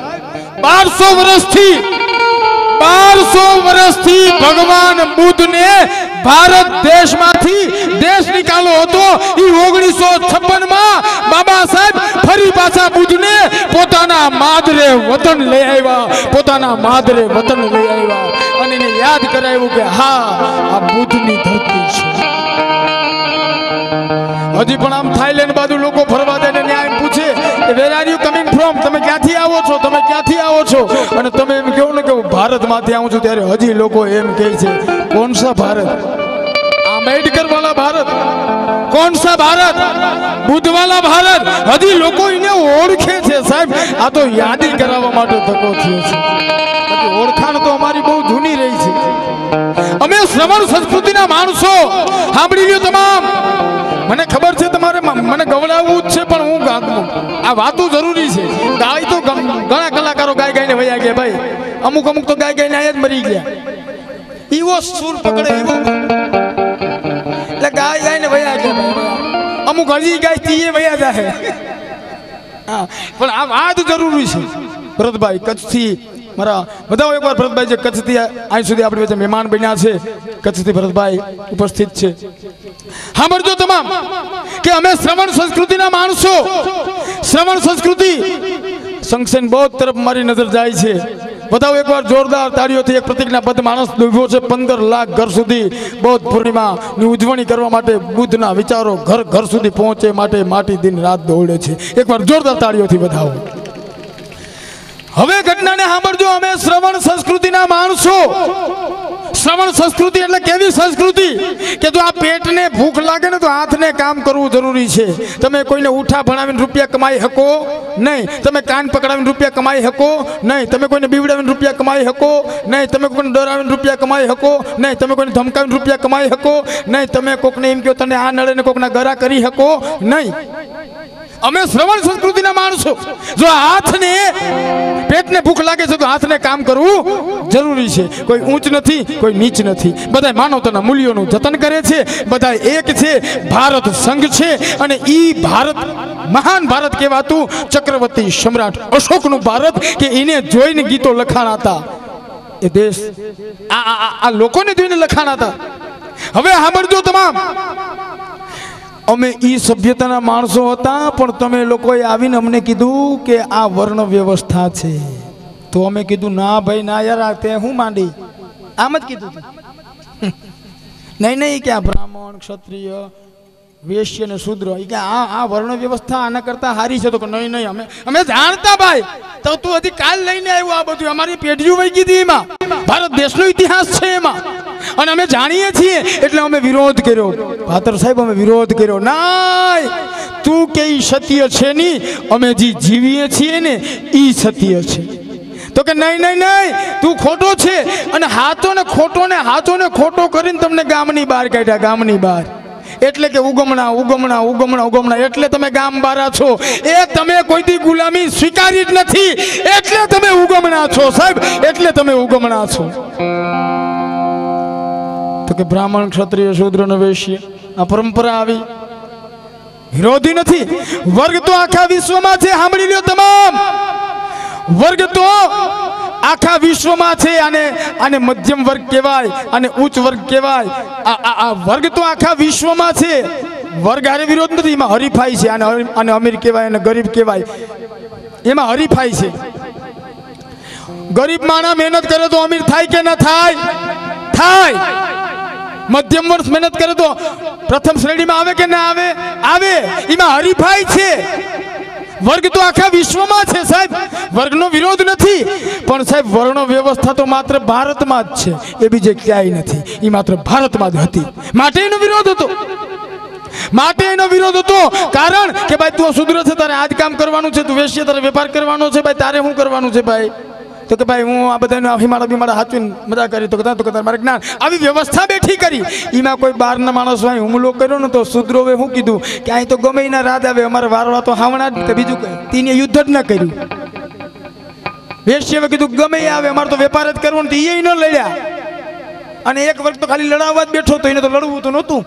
1200 વર્ષથી ભગવાન બુદ્ધને ભારત દેશમાંથી દેશ નિકાલો હતો। ઈ 1956માં બાબા સાહેબ ફરી પાછા બુદ્ધને પોતાના માદરે વતન લઈ આવ્યા, પોતાના માદરે વતન લઈ આવ્યા અને એને યાદ કરાવ્યું કે હા આ બુદ્ધની ધરતી છે। હજી પણ આમ થાઈલેન્ડ બાજુ લોકો ફરવા જાય ને ન્યાય પૂછે કે where are you coming from, તમે ક્યાંથી આવો છો, તમે ક્યાંથી આવો છો, અને તમે એમ કહો ને કે હું ભારતમાંથી આવું છું ત્યારે હજી લોકો એમ કહે છે કોણ સા ભારત, આંબેડકર વાળા ભારત, કોણ સા ભારત, બુદ્ધ વાળા ભારત, હજી લોકો એને ઓળખે છે। સાહેબ આ તો યાદી કરાવવા માટે ધક્કો થયો છે, બાકી ઓળખાણ તો અમારી બહુ જૂની રહી છે। અમે શ્રવણ સંસ્કૃતિના માણસો, સાંભળી લ્યો તમામ, મને ખબર છે તમારે મને ગવડાવવું જ છે પણ હું આ વાતો જરૂરી છે। ગાય તો ઘણા કલાકારો ગાય ગાઈને વયા ગયા ભાઈ, અમુક તો ગાય ગાઈને આયા જ મરી ગયા, ઈવો સુર પકડે ઈવો, એટલે ગાય ગાઈને વયા ગયા, અમુક હજી ગાય તીએ વયા જાય। હા પણ આ વાત જરૂરી છે। ભરતભાઈ કચ્છથી મારા બધાઓ એકવાર ભરતભાઈ જે કચ્છથી અહીં સુધી આપણી વચ્ચે મહેમાન બન્યા છે, કચ્છથી ભરતભાઈ ઉપસ્થિત છે। સાંભળજો તમામ કે અમે શ્રવણ સંસ્કૃતિના માણસો, શ્રવણ સંસ્કૃતિ સંક્ષેન બૌદ્ધ તરફ મારી નજર જાય છે। બધાઓ એકવાર જોરદાર તાળીઓથી એક પ્રતિજ્ઞાબદ્ધ માણસ ઉભો છે, 15 લાખ ઘર સુધી બૌદ્ધ પૂર્ણિમાની ઉજવણી કરવા માટે બુદ્ધના વિચારો ઘર ઘર સુધી પહોંચે માટે માટી દિન રાત દોડે છે। એકવાર જોરદાર તાળીઓથી બધાઓ। હવે ઘટનાને સાંભળજો, અમે શ્રવણ સંસ્કૃતિના માણસો, શ્રવણ સંસ્કૃતિ એટલે કેવી સંસ્કૃતિ કે જો આ પેટને ભૂખ લાગે ને તો હાથને કામ કરવું જરૂરી છે. તમે કોઈને ઉઠા ભણાવીને રૂપિયા કમાઈ શકો નહીં, તમે કાન પકડાવીને રૂપિયા કમાઈ શકો નહીં, તમે કોઈને બીવડાવીને રૂપિયા કમાઈ શકો નહીં, તમે કોઈને ડરાવીને રૂપિયા કમાઈ શકો નહીં, તમે કોઈને ધમકાવીને રૂપિયા કમાઈ શકો નહીં, તમે કોકને એમ કહો તને આ નડે ને કોકના ગરા કરી શકો નહીં. અમે શ્રવણ સંસ્કૃતિના માણસો. જો હાથને પેટને ભૂખ લાગે છે તો હાથને કામ કરવું જરૂરી છે. કોઈ ઊંચ નથી, કોઈ નીચ નથી, બધા માનવતાના મૂલ્યોનું જતન કરે છે, બધા એક છે. ભારત સંઘ છે અને ઈ ભારત મહાન ભારત કહેવાતું ચક્રવર્તી સમ્રાટ અશોકનું ભારત કે એને જોઈને ગીતો લખાણાતા. એ દેશ આ લોકોને જોઈને લખાણાતા. હવે સાંભળજો તમામ, અમે ઈ સભ્યતાના માણસો હતા પણ તમે લોકોએ આવીને અમને કીધું કે આ વર્ણ વ્યવસ્થા છે. તો અમે કીધું ના ભાઈ ના યાર, તે હું માંડી આમ જ કીધું. નહીં કે આ બ્રાહ્મણ ક્ષત્રિય વૈશ્ય ને શૂદ્ર કે આ વર્ણ વ્યવસ્થા આના કરતા હારી છે. તો નહીં અમે જાણતા ભાઈ, તો તું હજી કાલ લઈને આવ્યો આ બધું. અમારી પેઢીઓ વહી ગઈ એમાં, ભારત દેશનો ઇતિહાસ છે એમાં, અને અમે જાણીએ છીએ એટલે અમે વિરોધ કર્યો. ભાતર સાહેબ અમે વિરોધ કર્યો. ના, તું કે ઈ સત્ય છે નહીં, અમે જે જીવીએ છીએ ને ઈ સત્ય છે. તો કે નહીં તું ખોટો છે. અને હાથોને ખોટો કરીને તમને ગામની બહાર કાઢ્યા, ગામની બહાર. એટલે કે ઉગમણા એટલે તમે ગામ બારા છો. એ તમે કોઈથી ગુલામી સ્વીકારી જ નથી એટલે તમે ઉગમણા છો સાહેબ, એટલે તમે ઉગમણા છો. તો કે બ્રાહ્મણ ક્ષત્રિય શૂદ્ર અને વૈશ્ય આ પરંપરા આવી, વિરોધી નથી. વર્ગ તો આખા વિશ્વમાં છે. સાંભળી લ્યો તમામ, વર્ગ તો આખા વિશ્વમાં છે. આને મધ્યમ વર્ગ કહેવાય, આને ઉચ્ચ વર્ગ કહેવાય. આ વર્ગ તો આખા વિશ્વમાં છે. વર્ગ હારે વિરોધ નથી, એમાં હરીફાઈ છે. આને અમીર કહેવાય અને ગરીબ કહેવાય, એમાં હરીફાઈ છે. ગરીબ માણસ મહેનત કરે તો અમીર થાય કે ના થાય? મધ્યમ વર્ગ મહેનત કરે તો પ્રથમ શ્રેણીમાં આવે કે ના આવે? એમાં હરીફાઈ છે. વર્ગ તો આખા વિશ્વમાં છે સાહેબ, વર્ગનો વિરોધ નથી. પણ સાહેબ વર્ણ વ્યવસ્થા તો માત્ર ભારતમાં જ છે, એ બીજે ક્યાંય નથી. એ માત્ર ભારતમાં જ હતી, માટે એનો વિરોધ હતો. કારણ કે ભાઈ તું શુદ્ર છે, તારે આજ કામ કરવાનું છે, તું વૈશ્ય તારે વેપાર કરવાનો છે, ભાઈ તારે શું કરવાનું છે ભાઈ? તો કે ભાઈ હું આ બધાને હિમાળા હાચવીને મજા કરી. તો મારે જ્ઞાન આવી વ્યવસ્થા બેઠી કરી. એમાં કોઈ બહારના માણસ હોય હુમલો કર્યો ને તો શુદ્રોએ શું કીધું કે અહીં તો ગમે એના રાત આવે, અમારે વારવા તો હાવણા જ, બીજું કઈ તીને યુદ્ધ જ ના કર્યું. વેશ્યએ કીધું ગમે આવે, અમારે તો વેપાર જ કરવો ને, એ ન લડ્યા. અને એક વર્ગ તો ખાલી લડાવવા જ બેઠો તો એને તો લડવું તો નહોતું,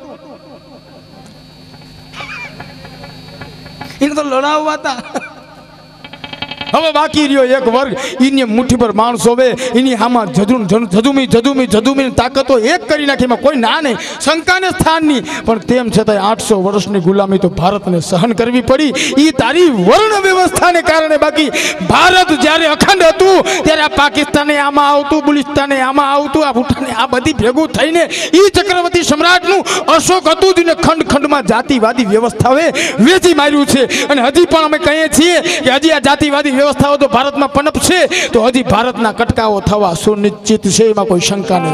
એને તો લડાવવા હતા. હવે બાકી રહ્યો એક વર્ગ, એની મુઠ્ઠી પર માણસો હવે એની આમાં જજુમી તાકાતો એક કરી નાખી. એમાં કોઈ ના નહીં, શંકાને સ્થાન નહીં. પણ તેમ છતાં 800 વર્ષની ગુલામી તો ભારતને સહન કરવી પડી. એ તારી વર્ણ વ્યવસ્થાને કારણે. બાકી ભારત જ્યારે અખંડ હતું ત્યારે આ પાકિસ્તાને આમાં આવતું, બલુચિસ્તાને આમાં આવતું, આ ભૂટાને આ બધી ભેગું થઈને એ ચક્રવર્તી સમ્રાટનું અશોક હતું જેને ખંડમાં જાતિવાદી વ્યવસ્થાઓએ વેચી માર્યું છે. અને હજી પણ અમે કહીએ છીએ કે હજી આ જાતિવાદી વ્યવસ્થાઓ તો ભારતમાં પનપશે તો હજી ભારતના કટકાઓ થવા સુનિશ્ચિત છે. એમાં કોઈ શંકાને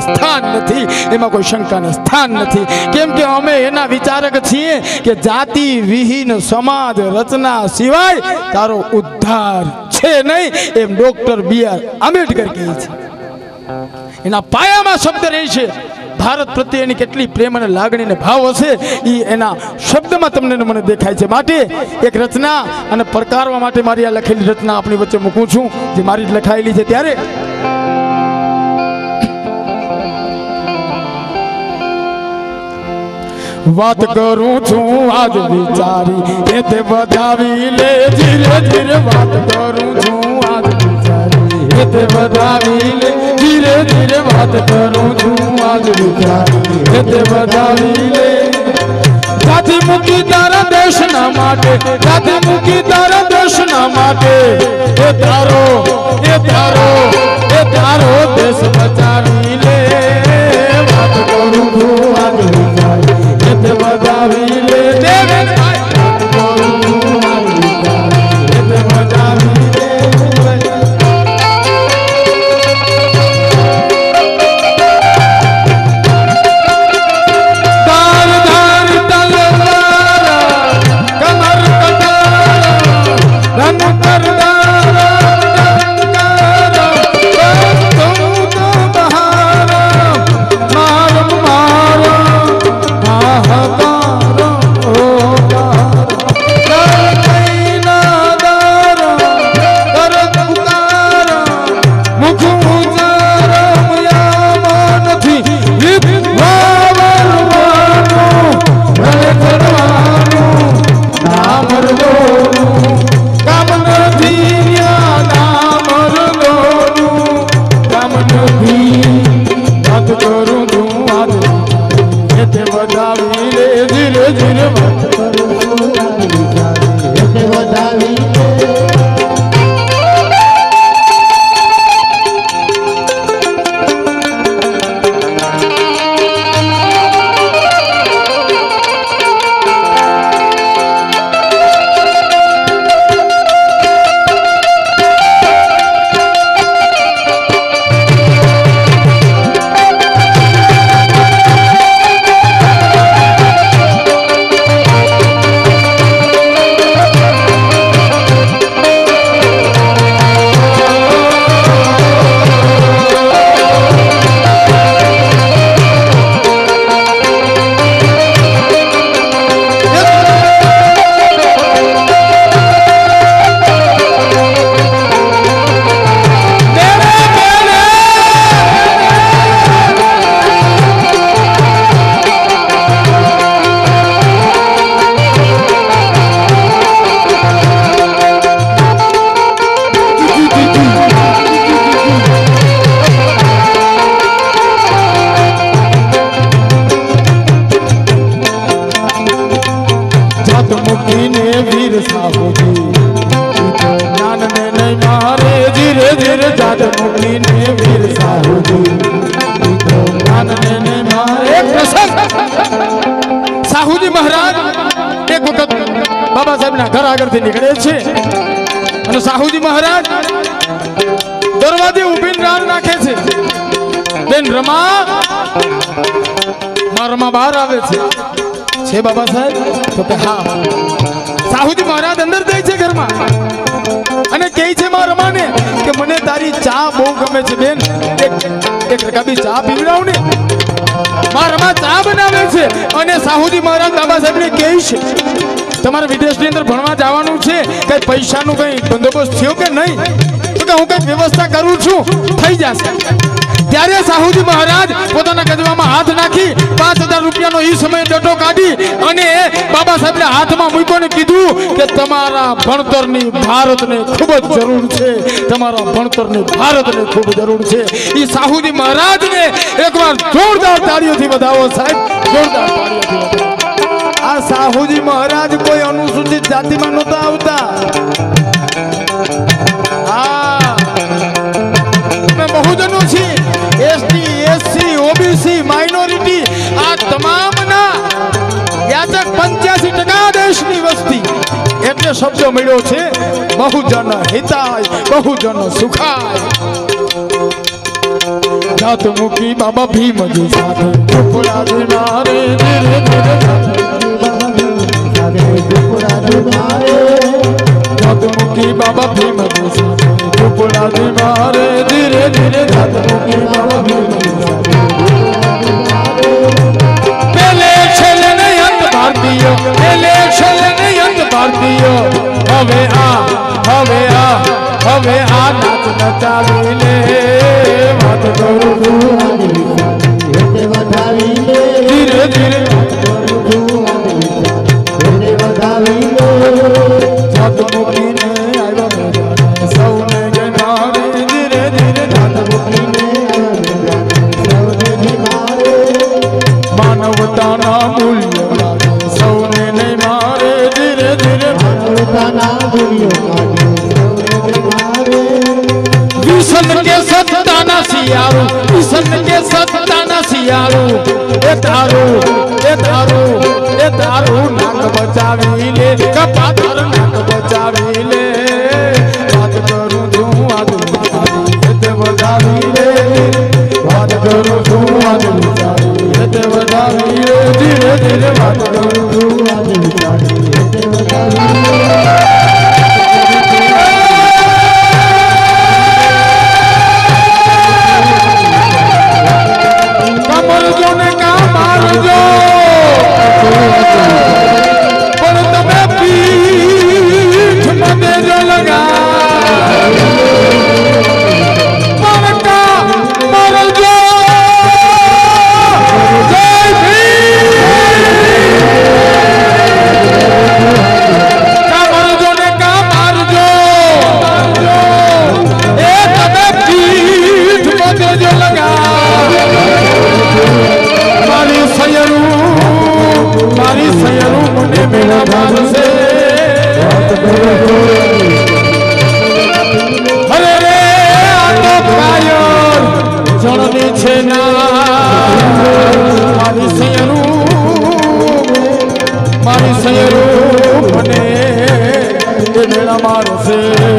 સ્થાન નથી. કેમ કે અમે એના વિચારક છીએ કે જાતિ વિહીન સમાજ રચના સિવાય તારો ઉદ્ધાર છે નહીં, એમ ડોક્ટર B.R. આંબેડકર કહે છે. એના પાયામાં શબ્દ રહે છે. ભારત પ્રત્યેની કેટલી પ્રેમ અને લાગણી અને ભાવ હશે એ એના શબ્દમાં તમને મને દેખાય છે. માટે એક રચના અને પડકારવા માટે મારી આ લખેલી રચના આપણી વચ્ચે મૂકું છું, જે મારી લખાયેલી છે. ત્યારે વાત કરું છું આજ વિચારી એ તે વધાવી લે ધીરે ધીરે. વાત કરું છું આજ વિચારી એ તે વધાવી લે ધીરે ધીરે. વાત કરું છું આજ વિચારી એ તે વધાવી લે. જાતિ મૂકી તારા દેશના માટે, જાતિ મૂકી તારા દેશના માટે. એ તારો દેશ બચાવી લે. વાત કરું છું આજ વિચારી એ તે વધાવી લે. નહીં મારે ધીરે ધીરે જાત મૂકીને વીર સાહુજી જ્ઞાનને નહીં મારે. એક પ્રસંગ સાહુજી મહારાજ એક વખત બાબા સાહેબના ઘર આગળથી નીકળે છે અને સાહુજી મહારાજ દરવાજે ઊભીને રાડ નાખે છે. બેન રમા મારા બહાર આવે છે બાબા સાહેબ? તો કે હા. સાહુજી મહારાજ અંદર જાય છે ઘરમાં અને કહે છે માં રમાને કે મને તારી ચા બહુ ગમે છે બેન, એક રકાબી ચા પીવડાવ ને. માં રમા ચા બનાવે છે અને સાહુજી મહારાજ બાબા સાહેબને કહે છે તમારે વિદેશની અંદર ભણવા જવાનું છે, કઈ પૈસાનું કઈ બંદોબસ્ત થયો કે નહીં? તો કે હું કઈ વ્યવસ્થા કરું છું, થઈ જશે. ત્યારે સાહુજી મહારાજ પોતાના ગજવામાં હાથ નાખી 5000 રૂપિયાનો એ સમય ડટો કાઢી અને બાબા સાહેબના હાથમાં મૂક્યોને કીધું કે તમારા ભણતરની ભારતને ખૂબ જ જરૂર છે, તમારા ભણતરની ભારતને ખૂબ જરૂર છે. એ સાહુજી મહારાજને એકવાર જોરદાર તાળીઓથી વધાવો સાહેબ, જોરદાર તાળીઓથી વધાવો. આ સાહુજી મહારાજ કોઈ અનુસૂચિત જાતિમાં નહોતા આવતા. હા, અમે બહુજનો છીએ, એસટી, એસસી, ઓબીસી, માઇનોરિટી, આ તમામના યાચક 85% દેશની વસ્તી. એટલે શબ્દ મળ્યો છે બહુજન હિતાય બહુજન સુખાય. જાત મૂકી બાબા ભીમજી સાથે ટુકડાજી મારે ધીરે ધીરે જાત મૂકી બાબા ભીમજી સાથે ટુકડાજી મારે ધીરે ધીરે જાત મૂકી બાબા ભીમજી સાથે. પેલે છેલ્લે નહીં અંત ભારતીય, પેલે છેલ્લે નહીં અંત ભારતીય. હવે આ નાચ નચાવી લે વાત કરું છું ધીરે ધીરે જાત મૂકીને આવ્યા સૌને ગણારે ધીરે ધીરે જાત મૂકીને માનવતાના મૂલ્ય સૌને નહીં મારે ધીરે ધીરે માનવતાના મૂલ્ય વિશન કે સત્તાના શિયાળું, વિશન કે સત્તાના શિયાળું. એ તારું નાક બચાવી લે, કપાતર નાક બચાવી લે. વાત કરું છું આદમી તે વધાવી લે, વાત કરું છું આદમી તે વધાવી લે. ધીરે ધીરે વાત કરું છું આદમી તે વધાવી લે. પણ તમે પીઠ મને જો લગા પડકા મરજો. જય કામરજો ને કામરજો એ તમે પીઠ મને જો લગા. મારી સયરું મને મેળા મારશે. અરે રે આ તો કાયર જણની છે ના. મારી સયરું મને મેળા મારશે.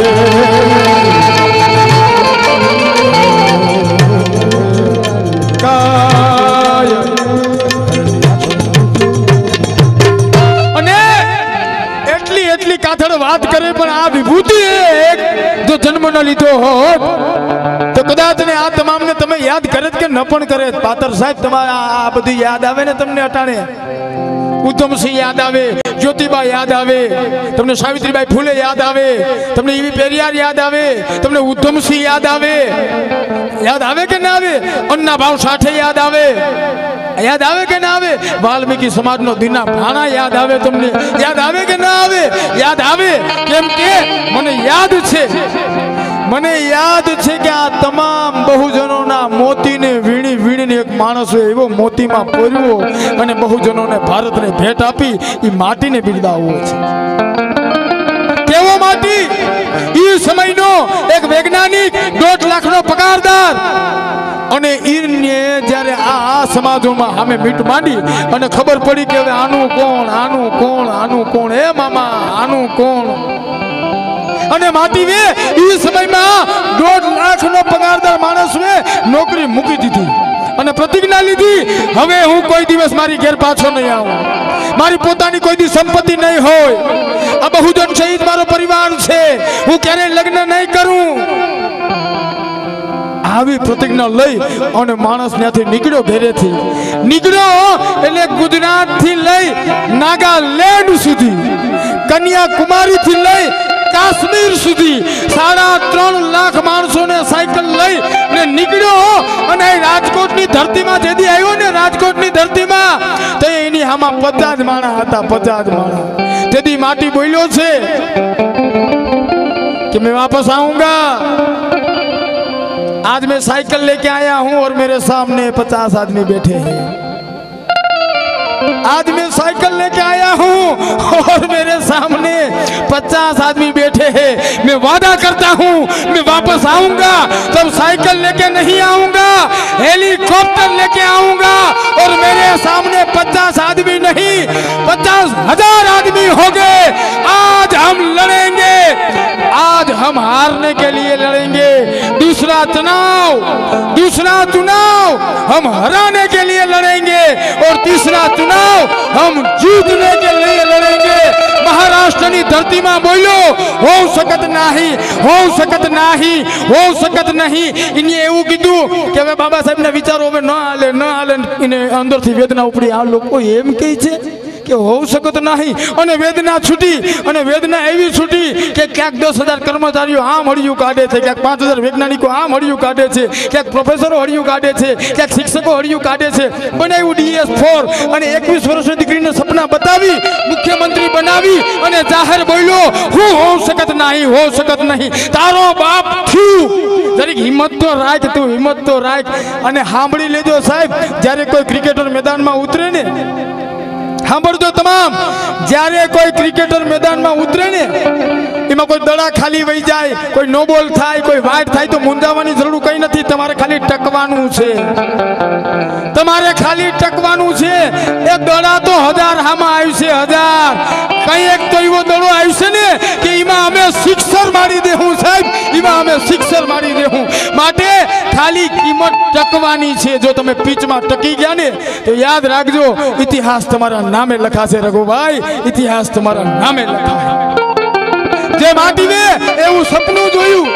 વાત કરે પણ આ વિભૂતિ જો જન્મ ન લીધો હોત તો કદાચ ને આ તમામને તમે યાદ કરે કે ન પણ કરે. પાતર સાહેબ તમારા આ બધું યાદ આવે ને તમને અટાણે? ઉધમસિંહ યાદ આવે, જ્યોતિબા યાદ આવે, તમને સાવિત્રીબાઈ ફૂલે યાદ આવે, તમને ઈવી પેરિયાર યાદ આવે, તમને ઉધમસિંહ યાદ આવે કે ના આવે? અન્ના ભાવ સાઠે યાદ આવે કે ના આવે? વાલ્મીકી સમાજનો દીના ભાણા યાદ આવે તમને? યાદ આવે કે ના આવે? યાદ આવે. કેમ કે મને યાદ છે કે આ તમામ બહુજનોના મોતીને વીણી વીણીને એક માણસો એવો મોતીમાં પોર્યો અને બહુજનોને ભારતને ભેટ આપી એ માટીને બિરદાવવો છે. કેવો માટી? એ સમયનો વૈજ્ઞાનિક 1.5 લાખનો પગારદાર અને ઈરને જ્યારે આ સમાજોમાં સામે મીટ માંડી અને ખબર પડી કે હવે આનું કોણ હે મામા આનું કોણ અને માટી વે એ સમયમાં 1.5 લાખનો પગારદાર માણસને નોકરી મૂકી દીધી અને પ્રતિજ્ઞા લીધી હવે હું કોઈ દિવસ મારી ઘેર પાછો નહીં આવું મારી પોતાની કોઈ દી સંપત્તિ નહીં હોય આ બહુજન શહીદ મારો પરિવાર છે હું ક્યારેય લગ્ન નહીં કરું આવી પ્રતિજ્ઞા લઈ અને માણસ ત્યાંથી નીકળ્યો ઘરેથી નીકળ્યો એટલે ગુજરાત થી લઈ નાગાલેન્ડ સુધી કન્યાકુમારી થી લઈ કાશ્મીર સુધી 3.5 લાખ માણસોને સાયકલ લઈ ને નીકળ્યો અને રાજકોટની ધરતીમાં જેદી આવ્યો ને રાજકોટની ધરતીમાં તો એની આમાં 50 માણસ હતા 50 માણસ જેદી માટી બોલ્યો છે कि मैं वापस आऊंगा आज मैं साइकिल लेके आया हूं और मेरे सामने 50 आदमी बैठे हैं आज मैं साइकिल लेके आया हूं और मेरे सामने 50 आदमी बैठे हैं मैं वादा करता हूं मैं वापस आऊंगा तब साइकिल लेके नहीं आऊंगा हेलीकॉप्टर लेके आऊंगा और मेरे सामने 50 आदमी नहीं 50,000 आदमी होंगे आज हम लड़ेंगे आज हम हारने के लिए लड़ेंगे दूसरा चुनाव हम हराने के लिए लड़ेंगे और तीसरा चुनाव हम जीतने के लिए लड़ेंगे महाराष्ट्र की धरती में बोलो हो सकत नहीं इन्हें एवं कीधु कि हवे बाबा साहेब ने विचारो हवे न हाले इने अंदर थी वेदना उपड़ी आ लोको एम कही छे कि हो सकत नहीं અને વેદના એવી છૂટી કે ક્યાંક 10,000 કર્મચારીઓ આમ હળિયું કાઢે છે ક્યાંક 5,000 વૈજ્ઞાનિકો આમ હળિયું કાઢે છે ક્યાંક પ્રોફેસરો હળિયું કાઢે છે ક્યાંક શિક્ષકો હળિયું કાઢે છે બનાવ્યું DS4 અને 21 વર્ષની દીકરીને સપના બતાવી મુખ્યમંત્રી બનાવી અને જાહેર બોલ્યો હું હો શકત નહીં તારો બાપ થયું જરીક હિંમત તો રાખ અને સાંભળી લેજો સાહેબ જ્યારે કોઈ ક્રિકેટર મેદાનમાં ઉતરે ને સાંભળજો તમામ જ્યારે કોઈ ક્રિકેટર મેદાનમાં ઉતરે ને એમાં કોઈ દડા ખાલી વહી જાય કોઈ નો બોલ થાય કોઈ વાઇડ થાય તો મૂંઝાવાની જરૂર કઈ નથી તમારે ખાલી ટકવાનું છે એક દડા તો 1000 હામાં આવશે 1000 કઈ એક તો એવો દડો આવશે ને કે એમાં અમે સિક્સર મારી દેવું સાહેબ માટે ખાલી કિંમત ટકવાની છે જો તમે પીચમાં ટકી ગયા ને તો યાદ રાખજો ઇતિહાસ તમારા નામે લખાશે રઘુભાઈ ઇતિહાસ તમારા નામે લખાશે જે માટી મે એવું સપનું જોયું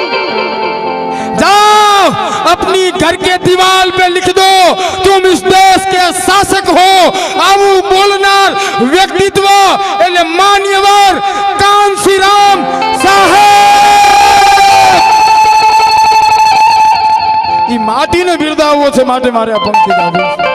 जाओ अपनी घर के दीवार पे लिख दो तुम इस देश के शासक हो आवू बोलनार व्यक्तित्व એટલે માન્યવર કાનસીરામ સાહેબ ઈ માટીને બિરદાવવો છે માટે મારે આ પંક્તિ ગાવી